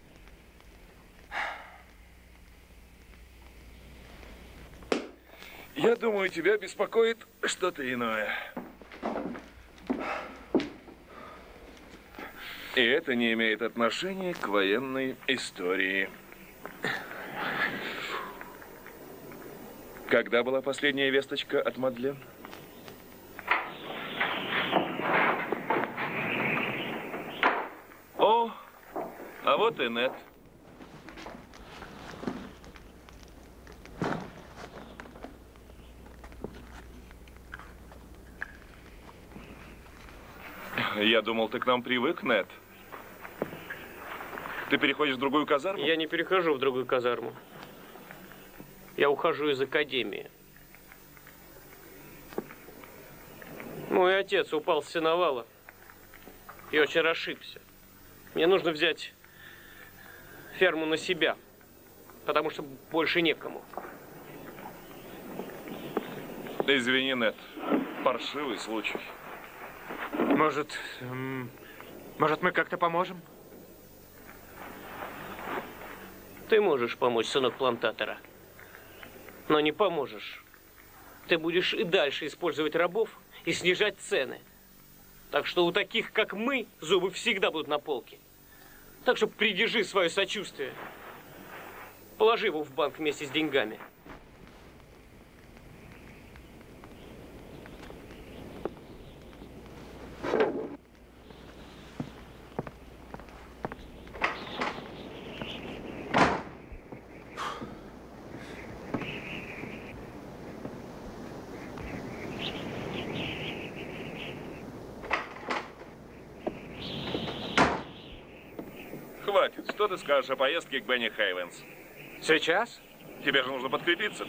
Speaker 9: Я думаю, тебя беспокоит что-то иное. И это не имеет отношения к военной истории. Когда была последняя весточка от Мадлен? О, а вот и Нет. Я думал, ты к нам привык, Нет. Ты переходишь в другую казарму?
Speaker 8: Я не перехожу в другую казарму. Я ухожу из академии. Мой отец упал с сеновала и очень расшибся. Мне нужно взять ферму на себя, потому что больше некому.
Speaker 9: Извини, Нет. Паршивый случай.
Speaker 6: Может, может, мы как-то поможем?
Speaker 8: Ты можешь помочь, сынок плантатора. Но не поможешь. Ты будешь и дальше использовать рабов и снижать цены. Так что у таких, как мы, зубы всегда будут на полке. Так что придержи свое сочувствие. Положи его в банк вместе с деньгами.
Speaker 9: Хватит. Что ты скажешь о поездке к Бенни Хейвенс?
Speaker 6: Сейчас?
Speaker 9: Тебе же нужно подкрепиться.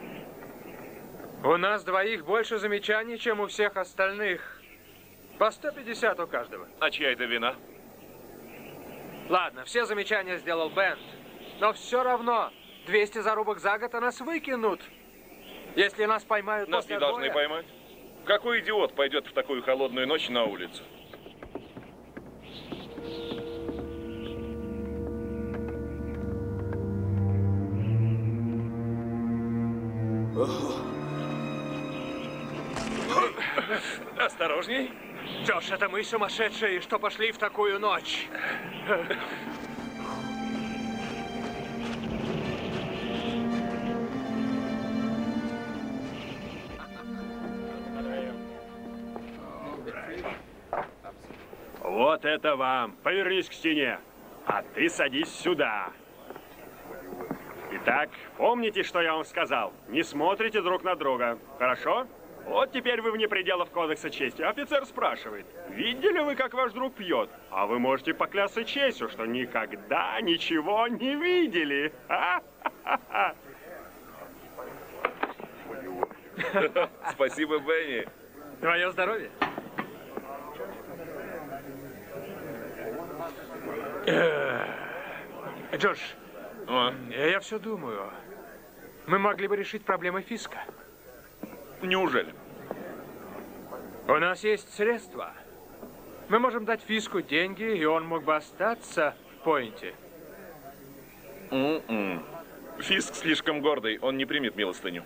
Speaker 6: У нас двоих больше замечаний, чем у всех остальных. По сто пятьдесят у каждого.
Speaker 9: А чья это вина?
Speaker 6: Ладно, все замечания сделал Бент. Но все равно двести зарубок за год, а нас выкинут. Если нас поймают
Speaker 9: Нас
Speaker 6: после
Speaker 9: не должны
Speaker 6: боя...
Speaker 9: поймать. Какой идиот пойдет в такую холодную ночь на улицу? Осторожней.
Speaker 6: Джош, это мы сумасшедшие, что пошли в такую ночь.
Speaker 14: Вот это вам. Повернись к стене. А ты садись сюда. Итак, помните, что я вам сказал? Не смотрите друг на друга. Хорошо? Вот теперь вы вне пределов кодекса чести. Офицер спрашивает, видели вы, как ваш друг пьет? А вы можете поклясться честью, что никогда ничего не видели.
Speaker 9: Спасибо, Бенни.
Speaker 6: Твое здоровье. Джош,
Speaker 9: а?
Speaker 6: я все думаю. Мы могли бы решить проблемы Фиска.
Speaker 9: Неужели?
Speaker 6: У нас есть средства. Мы можем дать Фиску деньги, и он мог бы остаться в Пойнте.
Speaker 9: Mm-mm. Фиск слишком гордый, он не примет милостыню.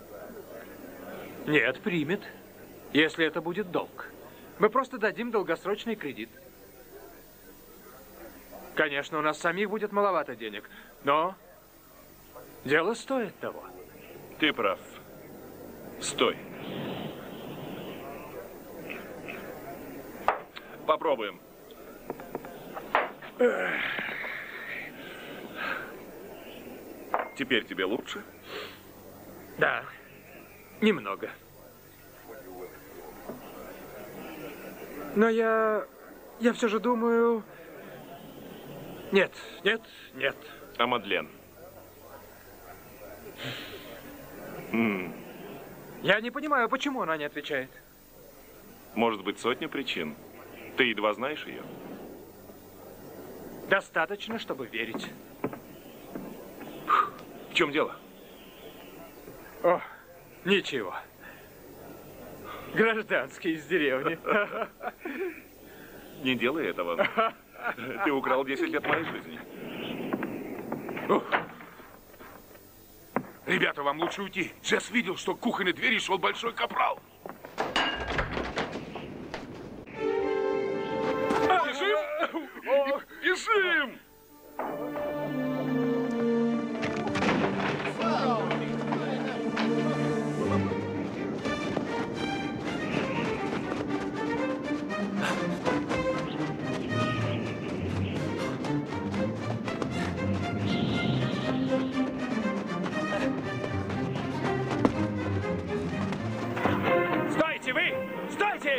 Speaker 6: Нет, примет, если это будет долг. Мы просто дадим долгосрочный кредит. Конечно, у нас самих будет маловато денег, но дело стоит того.
Speaker 9: Ты прав. Стой. Попробуем. Теперь тебе лучше?
Speaker 6: Да, немного. Но я... я все же думаю... Нет, нет, нет.
Speaker 9: А Мадлен? М.
Speaker 6: Я не понимаю, почему она не отвечает.
Speaker 9: Может быть, сотня причин. Ты едва знаешь ее?
Speaker 6: Достаточно, чтобы верить.
Speaker 9: В чем дело?
Speaker 6: О, ничего. Гражданский из деревни.
Speaker 9: Не делай этого. Ты украл десять лет моей жизни.
Speaker 10: Ребята, вам лучше уйти. Джесс видел, что к кухонной двери шел большой капрал. Бежим! Бежим!
Speaker 14: Стойте вы! Стойте!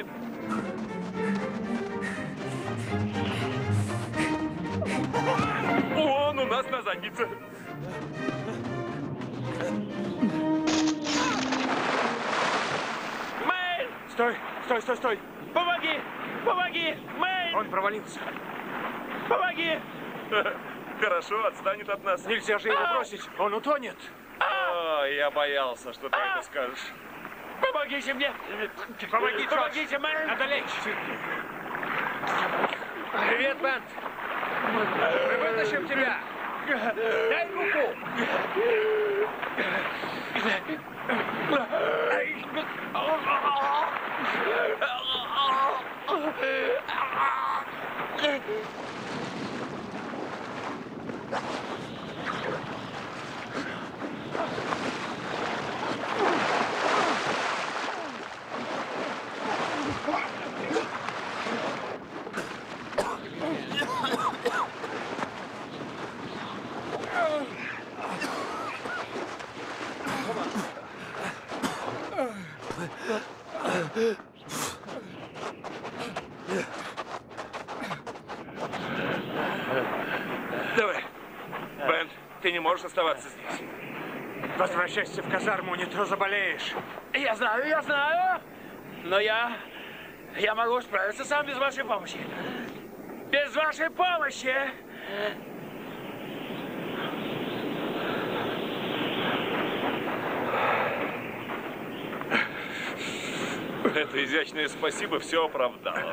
Speaker 9: Он у нас на заднице.
Speaker 14: Мэйл!
Speaker 6: Стой, стой, стой, стой!
Speaker 14: Помоги! Помоги! Мэйл!
Speaker 6: Он провалился.
Speaker 14: Помоги!
Speaker 9: Хорошо, отстанет от нас.
Speaker 6: Нельзя же его бросить, он утонет.
Speaker 9: О, я боялся, что ты это скажешь.
Speaker 14: Помогите мне!
Speaker 6: Помоги, Джордж.
Speaker 14: Помогите, Мэйл!
Speaker 6: Надо лечь. Привет, Бент. Мы вытащим тебя. Дай руку.
Speaker 13: Давай. Бен, ты не можешь оставаться здесь.
Speaker 14: Возвращайся в казарму, не то заболеешь.
Speaker 13: Я знаю, я знаю. Но я... Я могу справиться сам без вашей помощи. Без вашей помощи!
Speaker 9: Это изящное спасибо все оправдало.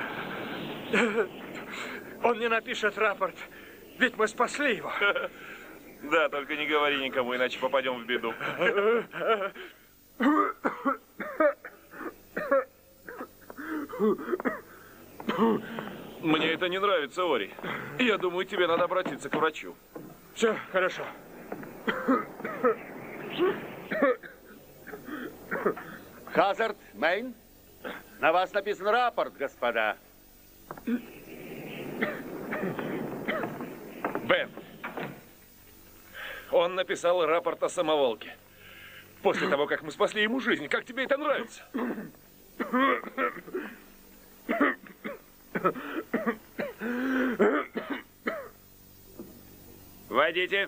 Speaker 14: Он не напишет рапорт, ведь мы спасли его.
Speaker 9: Да, только не говори никому, иначе попадем в беду. Мне это не нравится, Ори. Я думаю, тебе надо обратиться к врачу.
Speaker 14: Все, хорошо.
Speaker 1: Хазард, Мэйн, на вас написан рапорт, господа.
Speaker 9: Бен, он написал рапорт о самоволке. После того, как мы спасли ему жизнь. Как тебе это нравится?
Speaker 13: Войдите.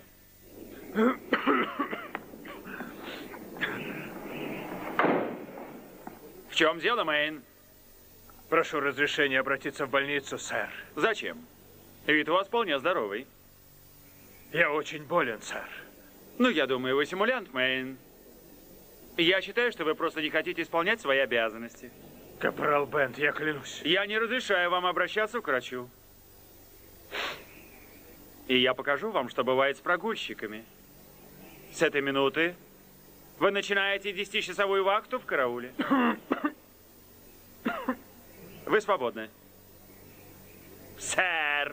Speaker 13: В чем дело, Мэйн?
Speaker 14: Прошу разрешения обратиться в больницу, сэр.
Speaker 13: Зачем? Вид у вас вполне здоровый.
Speaker 14: Я очень болен, сэр.
Speaker 13: Ну, я думаю, вы симулянт, Мэйн. Я считаю, что вы просто не хотите исполнять свои обязанности.
Speaker 14: Капрал Бент, я клянусь.
Speaker 13: Я не разрешаю вам обращаться к врачу. И я покажу вам, что бывает с прогульщиками. С этой минуты вы начинаете десятичасовую вахту в карауле. Вы свободны. Сэр!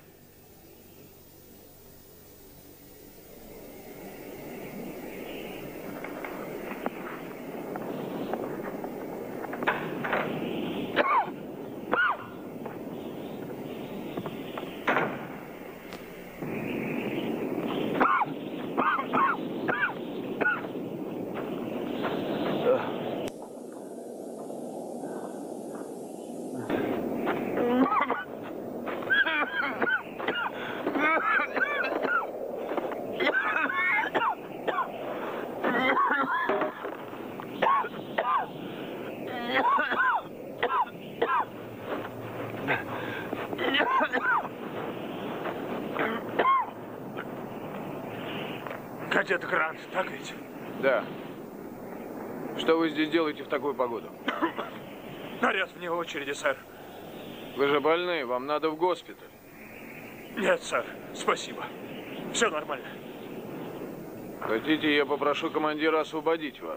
Speaker 14: Кадет Грант, так ведь?
Speaker 16: Да. Что вы здесь делаете в такую погоду?
Speaker 14: Наряд вне очереди, сэр.
Speaker 16: Вы же больны, вам надо в госпиталь.
Speaker 14: Нет, сэр, спасибо. Все нормально.
Speaker 16: Хотите, я попрошу командира освободить вас?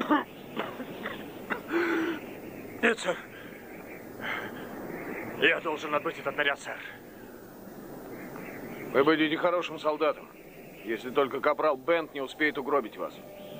Speaker 14: Нет, сэр. Я должен отбыть этот наряд, сэр.
Speaker 16: Вы будете хорошим солдатом, если только капрал Бент не успеет угробить вас.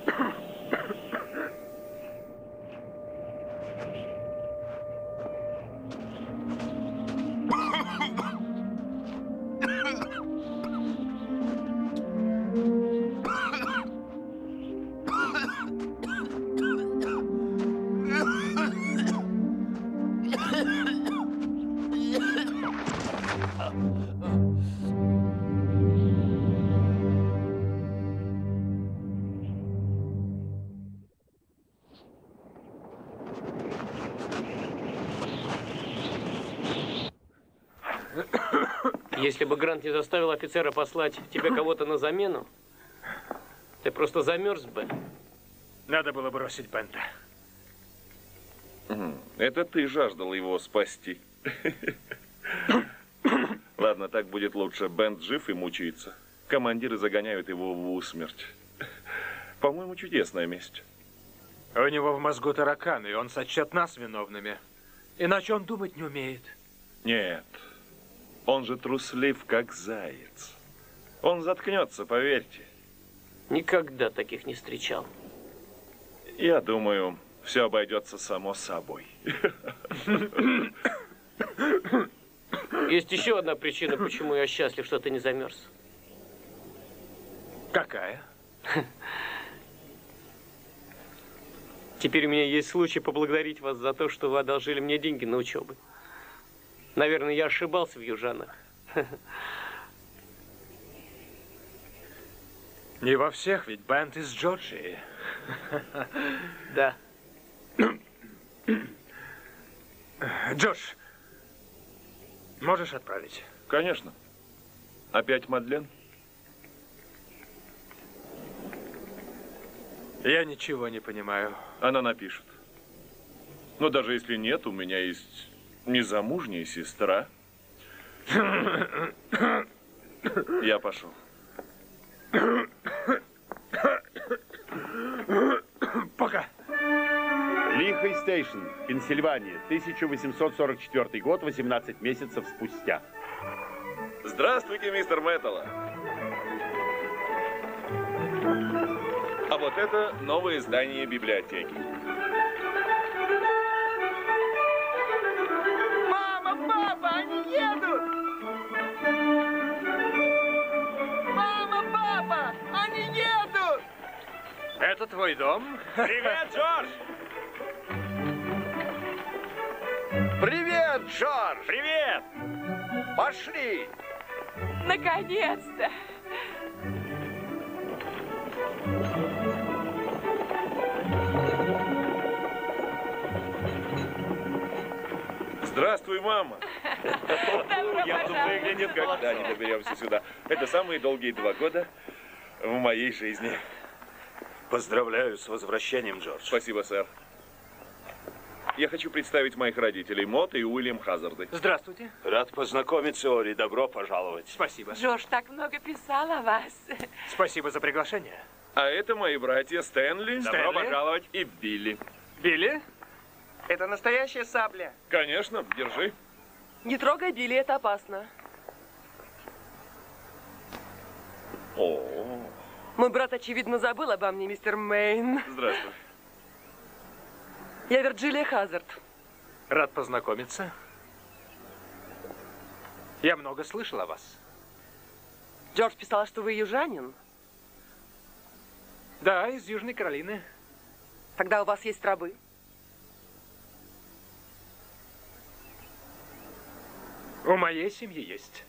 Speaker 8: Если бы Грант не заставил офицера послать тебе кого-то на замену, ты просто замерз бы.
Speaker 14: Надо было бросить Бента.
Speaker 9: Это ты жаждал его спасти. Ладно, так будет лучше. Бент жив и мучается. Командиры загоняют его в усмерть. По-моему, чудесная месть.
Speaker 14: У него в мозгу тараканы, и он сочтет нас виновными. Иначе он думать не умеет.
Speaker 9: Нет. Он же труслив, как заяц. Он заткнется, поверьте.
Speaker 8: Никогда таких не встречал.
Speaker 9: Я думаю, все обойдется само собой.
Speaker 8: Есть еще одна причина, почему я счастлив, что ты не замерз.
Speaker 14: Какая?
Speaker 8: Теперь у меня есть случай поблагодарить вас за то, что вы одолжили мне деньги на учебу. Наверное, я ошибался в южанах.
Speaker 6: Не во всех, ведь Бент из Джорджии.
Speaker 8: Да.
Speaker 6: Джордж, можешь отправить?
Speaker 9: Конечно. Опять Мадлен?
Speaker 6: Я ничего не понимаю.
Speaker 9: Она напишет. Но даже если нет, у меня есть незамужняя сестра. Я пошел.
Speaker 6: Пока.
Speaker 1: Лихой Стейшн, Пенсильвания, тысяча восемьсот сорок четвёртый год, восемнадцать месяцев спустя.
Speaker 9: Здравствуйте, мистер Мэттелла. А вот это новое здание библиотеки.
Speaker 17: Мама, папа, они едут! Мама, папа, они едут!
Speaker 6: Это твой дом?
Speaker 13: Привет, Джордж!
Speaker 12: Привет, Джордж!
Speaker 13: Привет!
Speaker 12: Пошли!
Speaker 2: Наконец-то!
Speaker 9: Здравствуй, мама. Я тут выглядит, когда не доберемся сюда. Это самые долгие два года в моей жизни.
Speaker 18: Поздравляю с возвращением, Джордж.
Speaker 9: Спасибо, сэр. Я хочу представить моих родителей, Мот и Уильям Хазарды.
Speaker 6: Здравствуйте.
Speaker 18: Рад познакомиться, Ори. Добро пожаловать.
Speaker 6: Спасибо.
Speaker 2: Джордж так много писал о вас.
Speaker 6: Спасибо за приглашение.
Speaker 9: А это мои братья Стэнли,
Speaker 6: Стэнли.
Speaker 9: добро пожаловать, и Билли.
Speaker 6: Билли?
Speaker 17: Это настоящая сабля.
Speaker 9: Конечно, держи.
Speaker 19: Не трогай Билли, это опасно.
Speaker 9: О,
Speaker 19: Мой брат, очевидно, забыл обо мне, мистер Мэйн.
Speaker 9: здравствуй.
Speaker 19: Я Вирджилия Хазард.
Speaker 6: Рад познакомиться. Я много слышал о вас.
Speaker 19: Джордж писал, что вы южанин.
Speaker 6: Да, из Южной Каролины.
Speaker 19: Тогда у вас есть рабы.
Speaker 6: У моей семьи есть.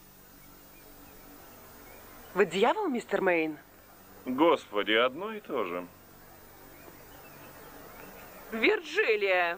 Speaker 19: Вы дьявол, мистер Мэйн?
Speaker 9: Господи, одно и то же.
Speaker 2: Вирджилия.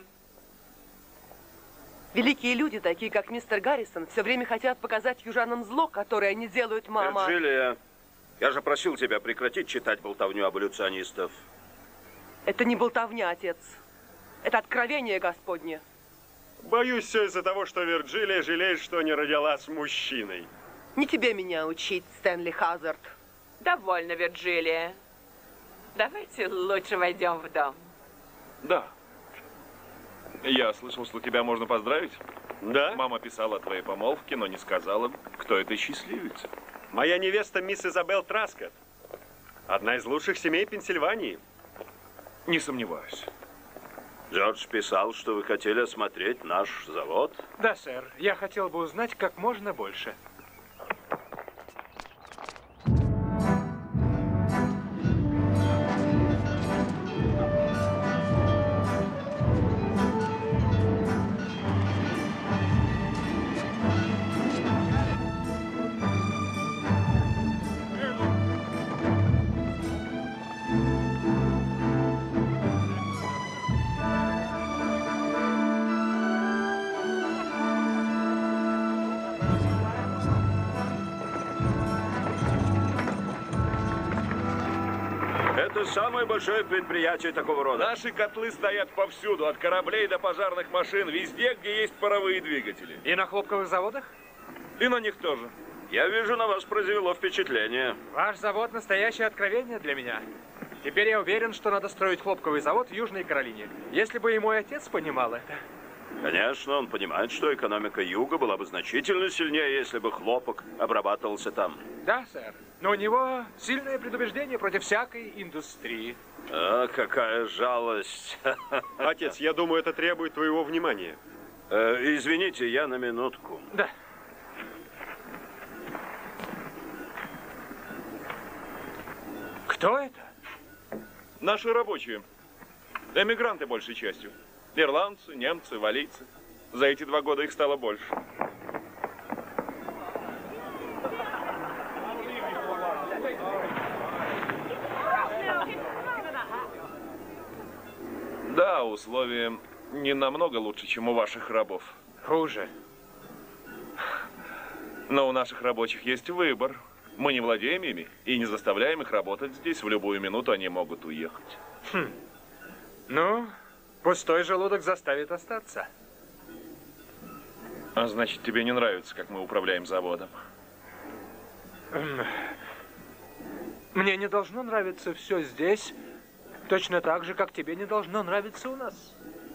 Speaker 19: Великие люди, такие как мистер Гаррисон, все время хотят показать южанам зло, которое они делают, мама.
Speaker 18: Вирджилия, я же просил тебя прекратить читать болтовню аболюционистов.
Speaker 19: Это не болтовня, отец. Это откровение Господне.
Speaker 14: Боюсь, все из-за того, что Вирджилия жалеет, что не родилась мужчиной.
Speaker 19: Не тебе меня учить, Стэнли Хазард.
Speaker 2: Довольно, Вирджилия. Давайте лучше войдем в дом.
Speaker 9: Да. Я слышал, что тебя можно поздравить.
Speaker 14: Да?
Speaker 9: Мама писала о твоей помолвке, но не сказала, кто эта счастливица.
Speaker 14: Моя невеста мисс Изабелл Траскотт. Одна из лучших семей Пенсильвании.
Speaker 9: Не сомневаюсь.
Speaker 18: Джордж писал, что вы хотели осмотреть наш завод.
Speaker 6: Да, сэр. Я хотел бы узнать как можно больше.
Speaker 18: Это самое большое предприятие такого рода.
Speaker 9: Наши котлы стоят повсюду, от кораблей до пожарных машин, везде, где есть паровые двигатели.
Speaker 6: И на хлопковых заводах?
Speaker 9: И на них тоже.
Speaker 18: Я вижу, на вас произвело впечатление.
Speaker 6: Ваш завод – настоящее откровение для меня. Теперь я уверен, что надо строить хлопковый завод в Южной Каролине. Если бы и мой отец понимал это.
Speaker 18: Конечно, он понимает, что экономика Юга была бы значительно сильнее, если бы хлопок обрабатывался там.
Speaker 6: Да, сэр. Но у него сильное предубеждение против всякой индустрии.
Speaker 18: А, какая жалость.
Speaker 14: Отец, я думаю, это требует твоего внимания.
Speaker 18: Э, извините, я на минутку.
Speaker 6: Да. Кто это?
Speaker 9: Наши рабочие. Эмигранты большей частью. Ирландцы, немцы, валийцы. За эти два года их стало больше. Да, условия не намного лучше, чем у ваших рабов.
Speaker 6: Хуже.
Speaker 9: Но у наших рабочих есть выбор. Мы не владеем ими и не заставляем их работать здесь. В любую минуту они могут уехать.
Speaker 6: Хм. Ну, пустой желудок заставит остаться.
Speaker 9: А значит, тебе не нравится, как мы управляем заводом?
Speaker 6: Мне не должно нравиться все здесь, точно так же, как тебе не должно нравиться у нас.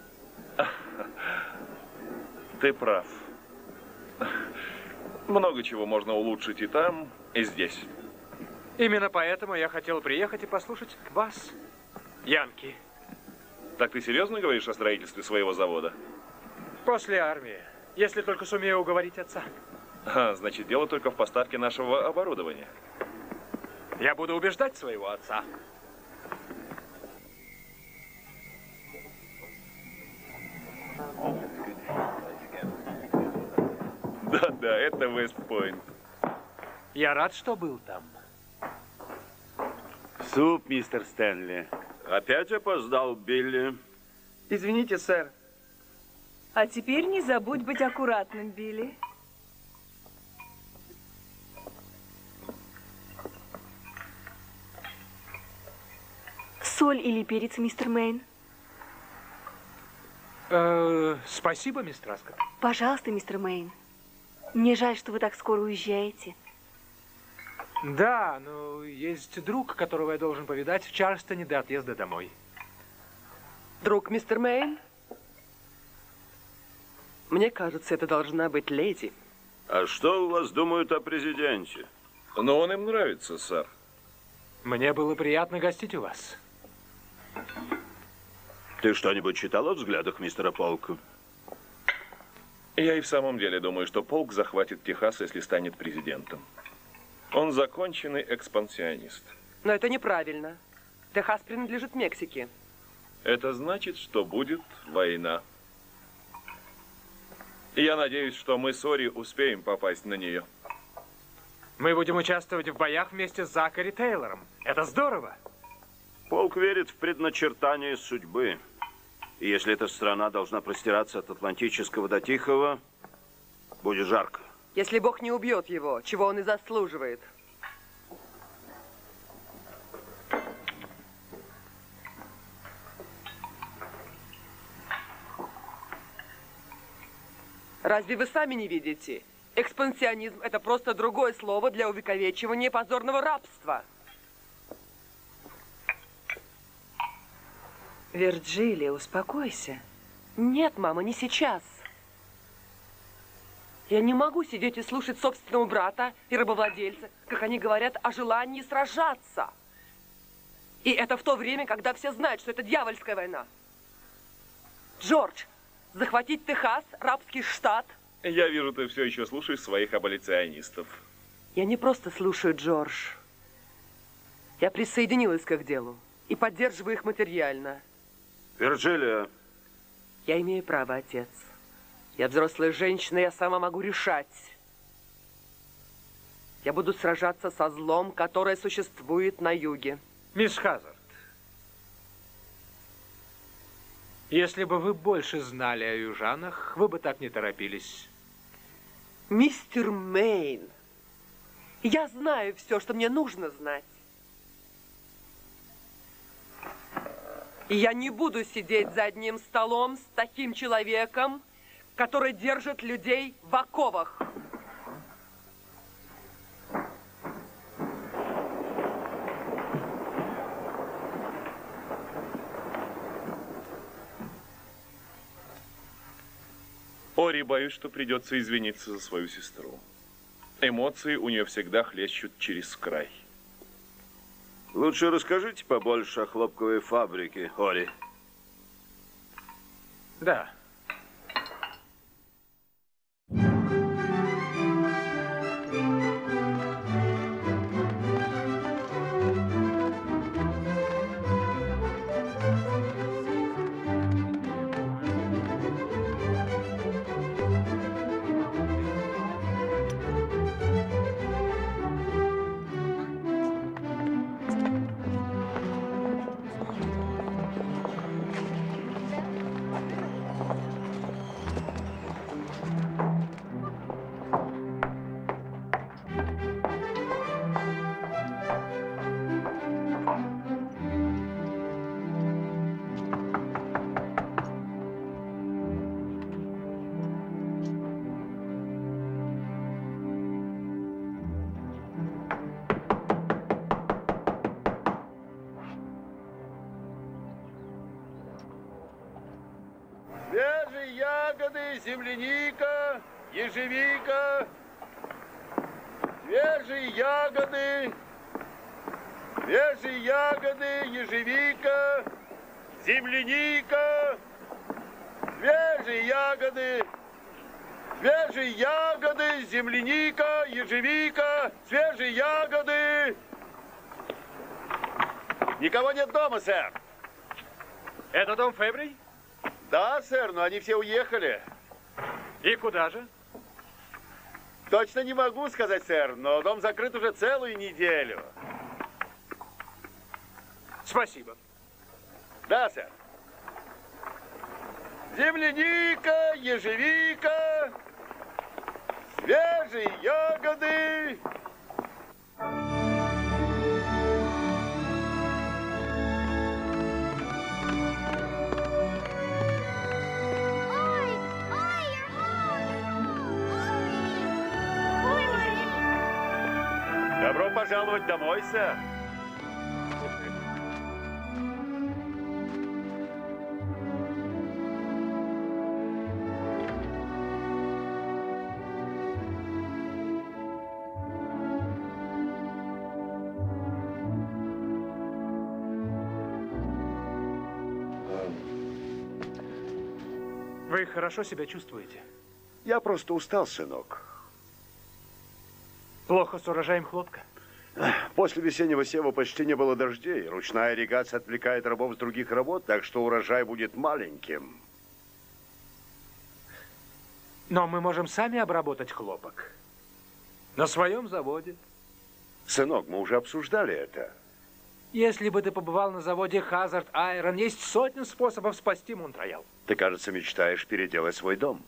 Speaker 9: Ты прав. Много чего можно улучшить и там, и здесь.
Speaker 6: Именно поэтому я хотел приехать и послушать вас, янки.
Speaker 9: Так ты серьезно говоришь о строительстве своего завода?
Speaker 6: После армии, если только сумею уговорить отца.
Speaker 9: А, значит, дело только в поставке нашего оборудования.
Speaker 6: Я буду убеждать своего отца.
Speaker 9: Да-да, это Вест-Пойнт.
Speaker 6: Я рад, что был там.
Speaker 18: Суп, мистер Стэнли. Опять опоздал, Билли.
Speaker 17: Извините, сэр.
Speaker 20: А теперь не забудь быть аккуратным, Билли. Соль или перец, мистер Мэйн?
Speaker 6: Э, спасибо, мисс Траскот.
Speaker 20: Пожалуйста, мистер Мэйн. Мне жаль, что вы так скоро уезжаете.
Speaker 6: Да, но есть друг, которого я должен повидать в Чарльстоне до отъезда домой.
Speaker 19: Друг, мистер Мэйн? Мне кажется, это должна быть леди.
Speaker 18: А что у вас думают о президенте?
Speaker 9: Но он им нравится, сэр.
Speaker 6: Мне было приятно гостить у вас.
Speaker 18: Ты что-нибудь читал о взглядах мистера Полка?
Speaker 9: Я и в самом деле думаю, что полк захватит Техас, если станет президентом. Он законченный экспансионист.
Speaker 19: Но это неправильно. Техас принадлежит Мексике.
Speaker 9: Это значит, что будет война. И я надеюсь, что мы с Ори успеем попасть на нее.
Speaker 6: Мы будем участвовать в боях вместе с Закари Тейлором. Это здорово.
Speaker 18: Полк верит в предначертание судьбы. И если эта страна должна простираться от Атлантического до Тихого, будет жарко.
Speaker 19: Если Бог не убьет его, чего он и заслуживает. Разве вы сами не видите? Экспансионизм – это просто другое слово для увековечивания позорного рабства.
Speaker 2: Вирджилия, успокойся.
Speaker 19: Нет, мама, не сейчас. Я не могу сидеть и слушать собственного брата и рабовладельца, как они говорят о желании сражаться. И это в то время, когда все знают, что это дьявольская война. Джордж, захватить Техас, рабский штат.
Speaker 9: Я вижу, ты все еще слушаешь своих аболиционистов.
Speaker 19: Я не просто слушаю, Джордж. Я присоединилась к их делу и поддерживаю их материально.
Speaker 18: Вирджилия.
Speaker 19: Я имею право, отец. Я взрослая женщина, я сама могу решать. Я буду сражаться со злом, которое существует на юге.
Speaker 6: Мисс Хазард, если бы вы больше знали о южанах, вы бы так не торопились.
Speaker 19: Мистер Мэйн, я знаю все, что мне нужно знать. И я не буду сидеть за одним столом с таким человеком, который держит людей в оковах.
Speaker 9: Ори, боюсь, что придется извиниться за свою сестру. Эмоции у нее всегда хлещут через край.
Speaker 18: Лучше расскажите побольше о хлопковой фабрике, Ори.
Speaker 6: Да.
Speaker 12: ягоды, земляника, ежевика, свежие ягоды, свежие ягоды, ежевика, земляника, свежие ягоды, свежие ягоды, земляника, ежевика, свежие ягоды. Никого нет дома, сэр.
Speaker 6: Это дом Фэбри?
Speaker 12: Да, сэр, но они все уехали.
Speaker 6: И куда же?
Speaker 12: Точно не могу сказать, сэр, но дом закрыт уже целую неделю.
Speaker 6: Спасибо.
Speaker 12: Да, сэр. Земляника, ежевика, свежие ягоды. Добро пожаловать домой, сэр.
Speaker 6: Вы хорошо себя чувствуете?
Speaker 12: Я просто устал, сынок.
Speaker 6: Плохо с урожаем хлопка?
Speaker 12: После весеннего сева почти не было дождей. Ручная ирригация отвлекает рабов с других работ, так что урожай будет маленьким.
Speaker 6: Но мы можем сами обработать хлопок. На своем заводе.
Speaker 12: Сынок, мы уже обсуждали это.
Speaker 6: Если бы ты побывал на заводе Hazard Iron, есть сотни способов спасти Монтроял.
Speaker 12: Ты, кажется, мечтаешь переделать свой дом.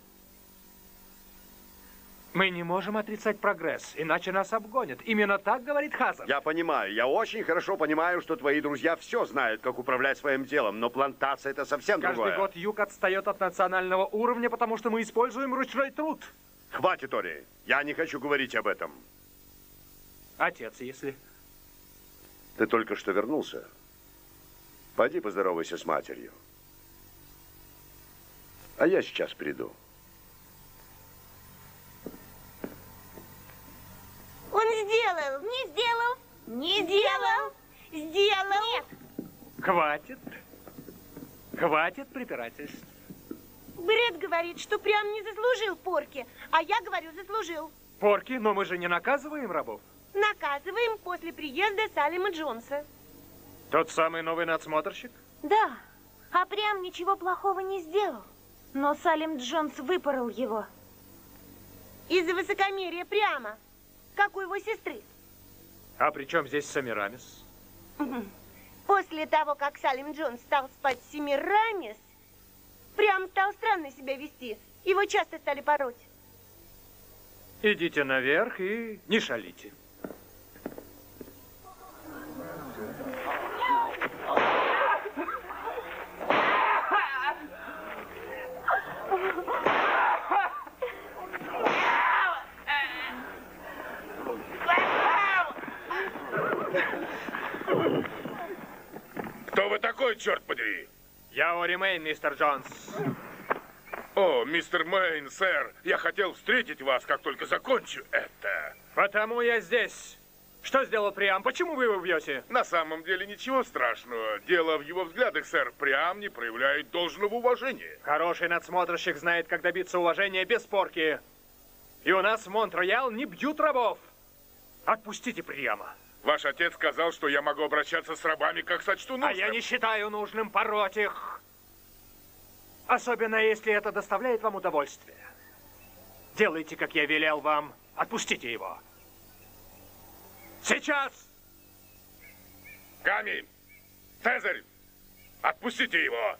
Speaker 6: Мы не можем отрицать прогресс, иначе нас обгонят. Именно так говорит Hazard.
Speaker 12: Я понимаю, я очень хорошо понимаю, что твои друзья все знают, как управлять своим делом, но плантация это совсем
Speaker 6: Каждый
Speaker 12: другое.
Speaker 6: год юг отстает от национального уровня, потому что мы используем ручной труд.
Speaker 12: Хватит, Ори, я не хочу говорить об этом.
Speaker 6: Отец, если...
Speaker 12: Ты только что вернулся. Пойди поздоровайся с матерью. А я сейчас приду.
Speaker 3: Он сделал. Не сделал. Не сделал. Сделал. Нет.
Speaker 6: Хватит. Хватит препирательств.
Speaker 3: Брэд говорит, что прям не заслужил порки, а я говорю, заслужил.
Speaker 6: Порки, но мы же не наказываем рабов.
Speaker 3: Наказываем после приезда Салема Джонса.
Speaker 6: Тот самый новый надсмотрщик?
Speaker 21: Да, а прям ничего плохого не сделал. Но Салем Джонс выпорол его.
Speaker 3: Из-за высокомерия прямо, как у его сестры.
Speaker 6: А при чем здесь Семирамис?
Speaker 3: После того, как Салем Джонс стал спать с Семирамис, прям стал странно себя вести. Его часто стали пороть.
Speaker 6: Идите наверх и не шалите.
Speaker 10: Кто вы такой, черт подери?
Speaker 6: Я Ори Мэйн, мистер Джонс.
Speaker 10: О, мистер Мэйн, сэр, я хотел встретить вас, как только закончу это.
Speaker 6: Потому я здесь. Что сделал Приам? Почему вы его бьете?
Speaker 10: На самом деле ничего страшного. Дело в его взглядах, сэр. Приам не проявляет должного уважения.
Speaker 6: Хороший надсмотрщик знает, как добиться уважения без порки. И у нас в Монт-Роял не бьют рабов. Отпустите Приама.
Speaker 10: Ваш отец сказал, что я могу обращаться с рабами, как сочту нужным.
Speaker 6: А я не считаю нужным пороть их. Особенно, если это доставляет вам удовольствие. Делайте, как я велел вам. Отпустите его. Сейчас!
Speaker 10: Ками! Цезарь! Отпустите его!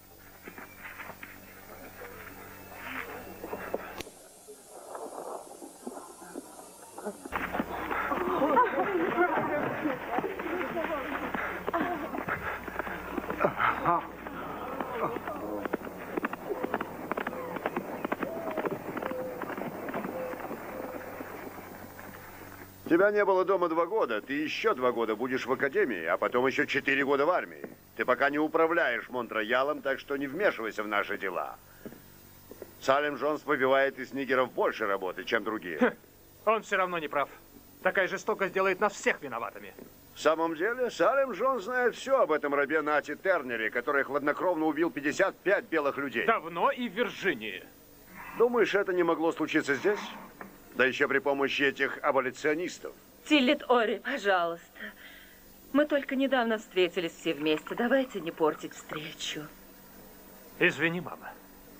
Speaker 12: Тебя не было дома два года, ты еще два года будешь в академии, а потом еще четыре года в армии. Ты пока не управляешь Монт-Роялом, так что не вмешивайся в наши дела. Салем Джонс выбивает из нигеров больше работы, чем другие.
Speaker 6: Ха, он все равно не прав. Такая жестокость делает нас всех виноватыми.
Speaker 12: В самом деле, Салем Джонс знает все об этом рабе Нате Тернере, который хладнокровно убил пятьдесят пять белых людей.
Speaker 6: Давно и в Вирджинии.
Speaker 12: Думаешь, это не могло случиться здесь? Да еще при помощи этих аболиционистов.
Speaker 4: Тиллет Ори, пожалуйста. Мы только недавно встретились все вместе. Давайте не портить встречу.
Speaker 6: Извини, мама.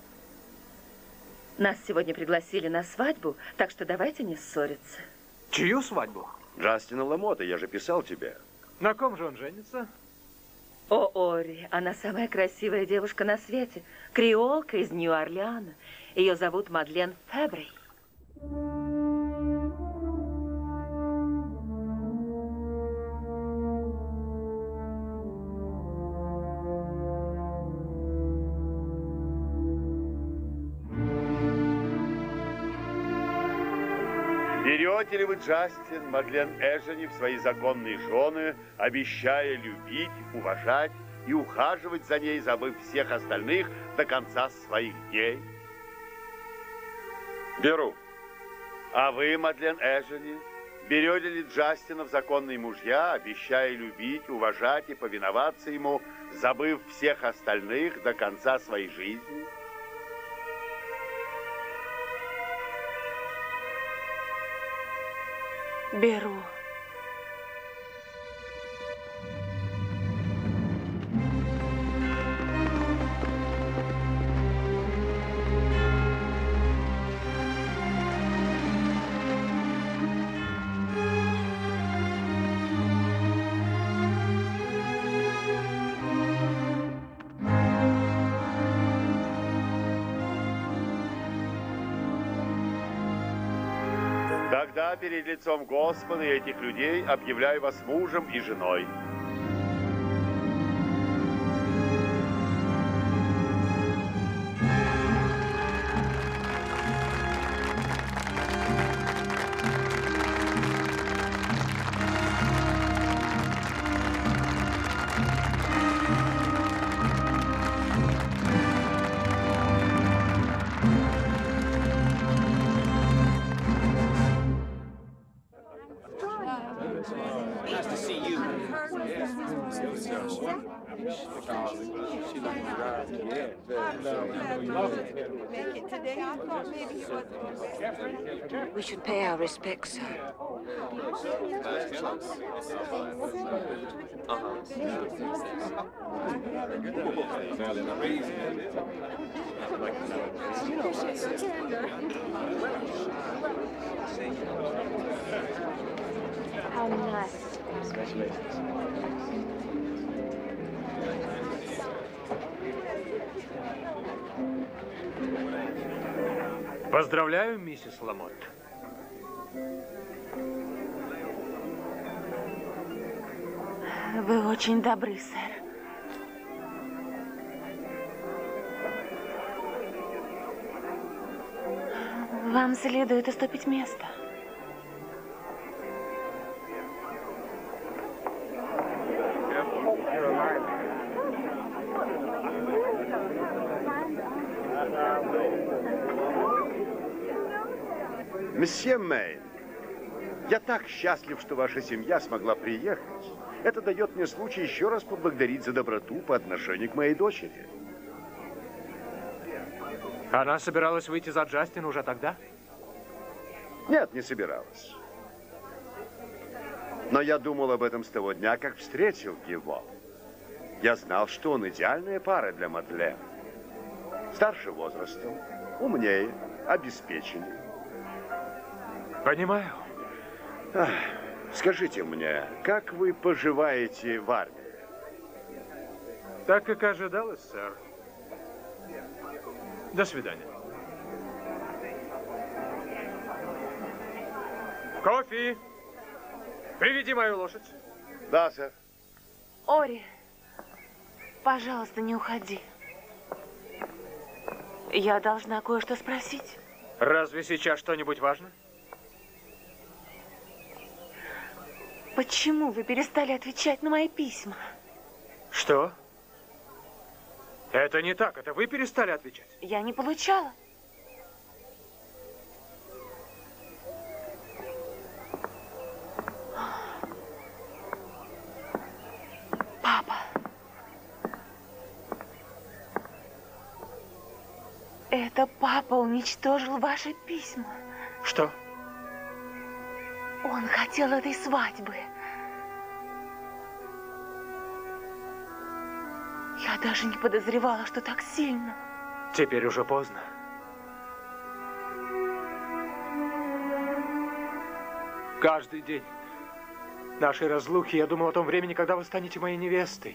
Speaker 4: Нас сегодня пригласили на свадьбу, так что давайте не ссориться.
Speaker 6: Чью свадьбу?
Speaker 12: Джастина Ламота, я же писал тебе.
Speaker 6: На ком же он женится?
Speaker 4: О, Ори, она самая красивая девушка на свете. Креолка из Нью-Орлеана. Ее зовут Мадлен Фебрей.
Speaker 12: Берете ли вы, Джастин, Мадлен Эжени в свои законные жены, обещая любить, уважать и ухаживать за ней, забыв всех остальных до конца своих дней?
Speaker 11: Беру.
Speaker 12: А вы, Мадлен Эжени, берете ли Джастина в законные мужья, обещая любить, уважать и повиноваться ему, забыв всех остальных до конца своей жизни?
Speaker 2: Беру.
Speaker 12: Тогда перед лицом Господа и этих людей объявляю вас мужем и женой.
Speaker 22: We should pay our respects, sir.
Speaker 21: How nice.
Speaker 6: Поздравляю, миссис Ламот.
Speaker 2: Вы очень добры, сэр. Вам следует уступить место.
Speaker 12: Месье Мэйн, я так счастлив, что ваша семья смогла приехать. Это дает мне случай еще раз поблагодарить за доброту по отношению к моей дочери.
Speaker 6: Она собиралась выйти за Джастина уже тогда?
Speaker 12: Нет, не собиралась. Но я думал об этом с того дня, как встретил его. Я знал, что он идеальная пара для Мадлен. Старше возрастом, умнее, обеспеченнее.
Speaker 6: Понимаю.
Speaker 12: Ах, скажите мне, как вы поживаете в армии?
Speaker 6: Так, как ожидалось, сэр. До свидания. Кофе! Приведи мою лошадь.
Speaker 12: Да, сэр.
Speaker 2: Ори, пожалуйста, не уходи. Я должна кое-что спросить.
Speaker 6: Разве сейчас что-нибудь важно?
Speaker 2: Почему вы перестали отвечать на мои письма?
Speaker 6: Что? Это не так, это вы перестали отвечать.
Speaker 2: Я не получала. Это папа уничтожил ваши письма.
Speaker 14: Что?
Speaker 2: Он хотел этой свадьбы. Я даже не подозревала, что так сильно.
Speaker 14: Теперь уже поздно. Каждый день нашей разлуки я думал о том времени, когда вы станете моей невестой.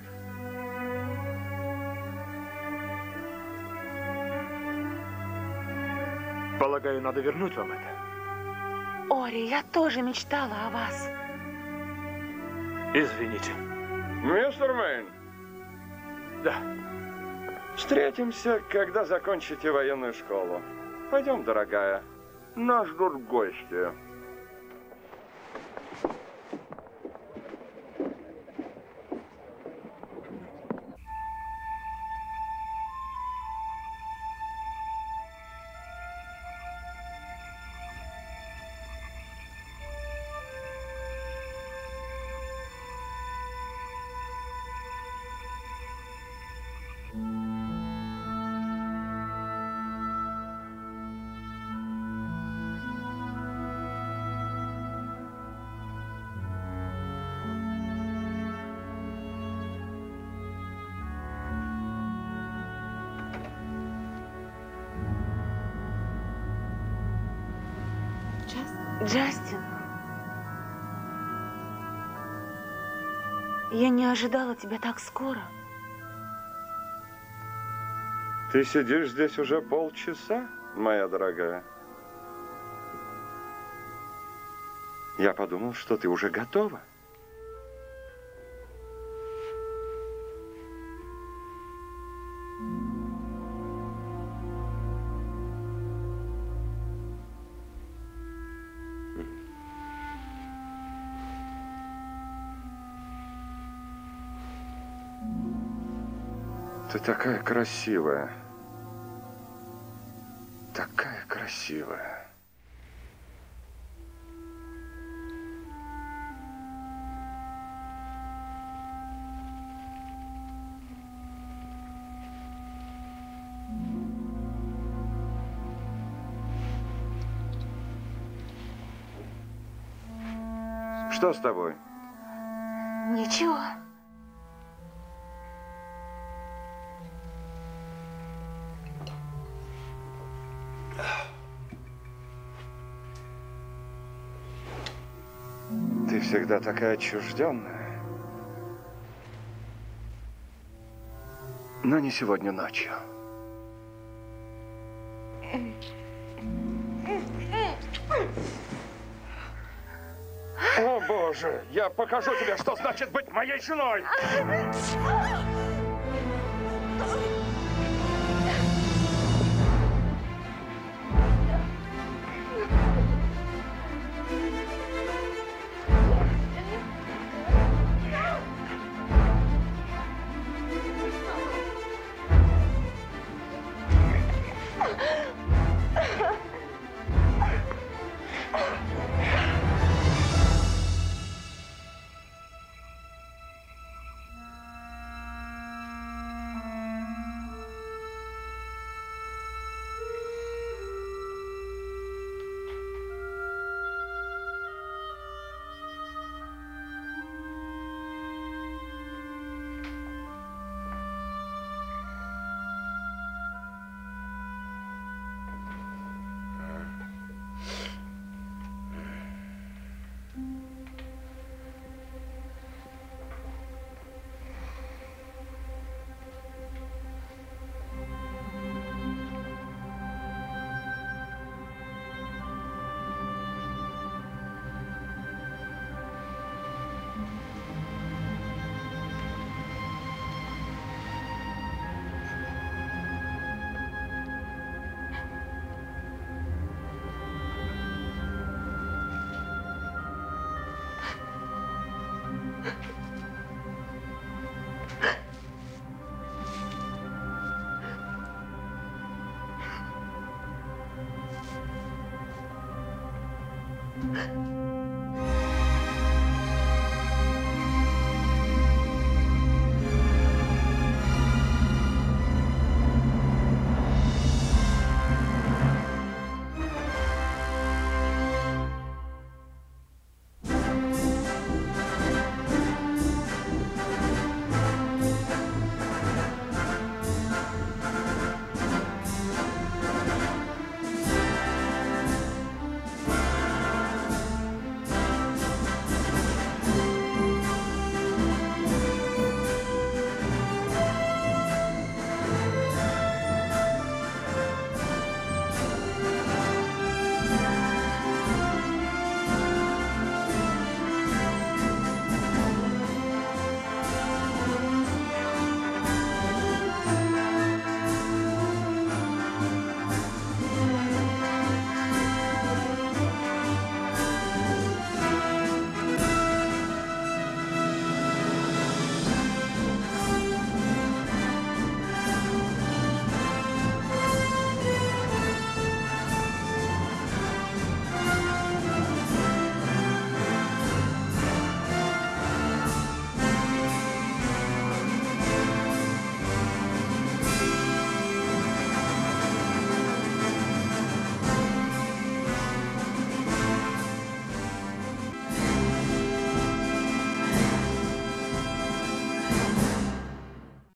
Speaker 14: Полагаю, надо вернуть вам это.
Speaker 2: Ори, я тоже мечтала о вас.
Speaker 14: Извините.
Speaker 11: Мистер Мэйн.
Speaker 14: Да.
Speaker 11: Встретимся, когда закончите военную школу. Пойдем, дорогая. Нас ждут гости.
Speaker 2: Джастин, я не ожидала тебя так скоро.
Speaker 11: Ты сидишь здесь уже полчаса, моя дорогая. Я подумал, что ты уже готова. Ты такая красивая. Такая красивая. Что с тобой?
Speaker 2: Ничего.
Speaker 11: Ты всегда такая отчужденная. Но не сегодня ночью. О, Боже, я покажу тебе, что значит быть моей женой!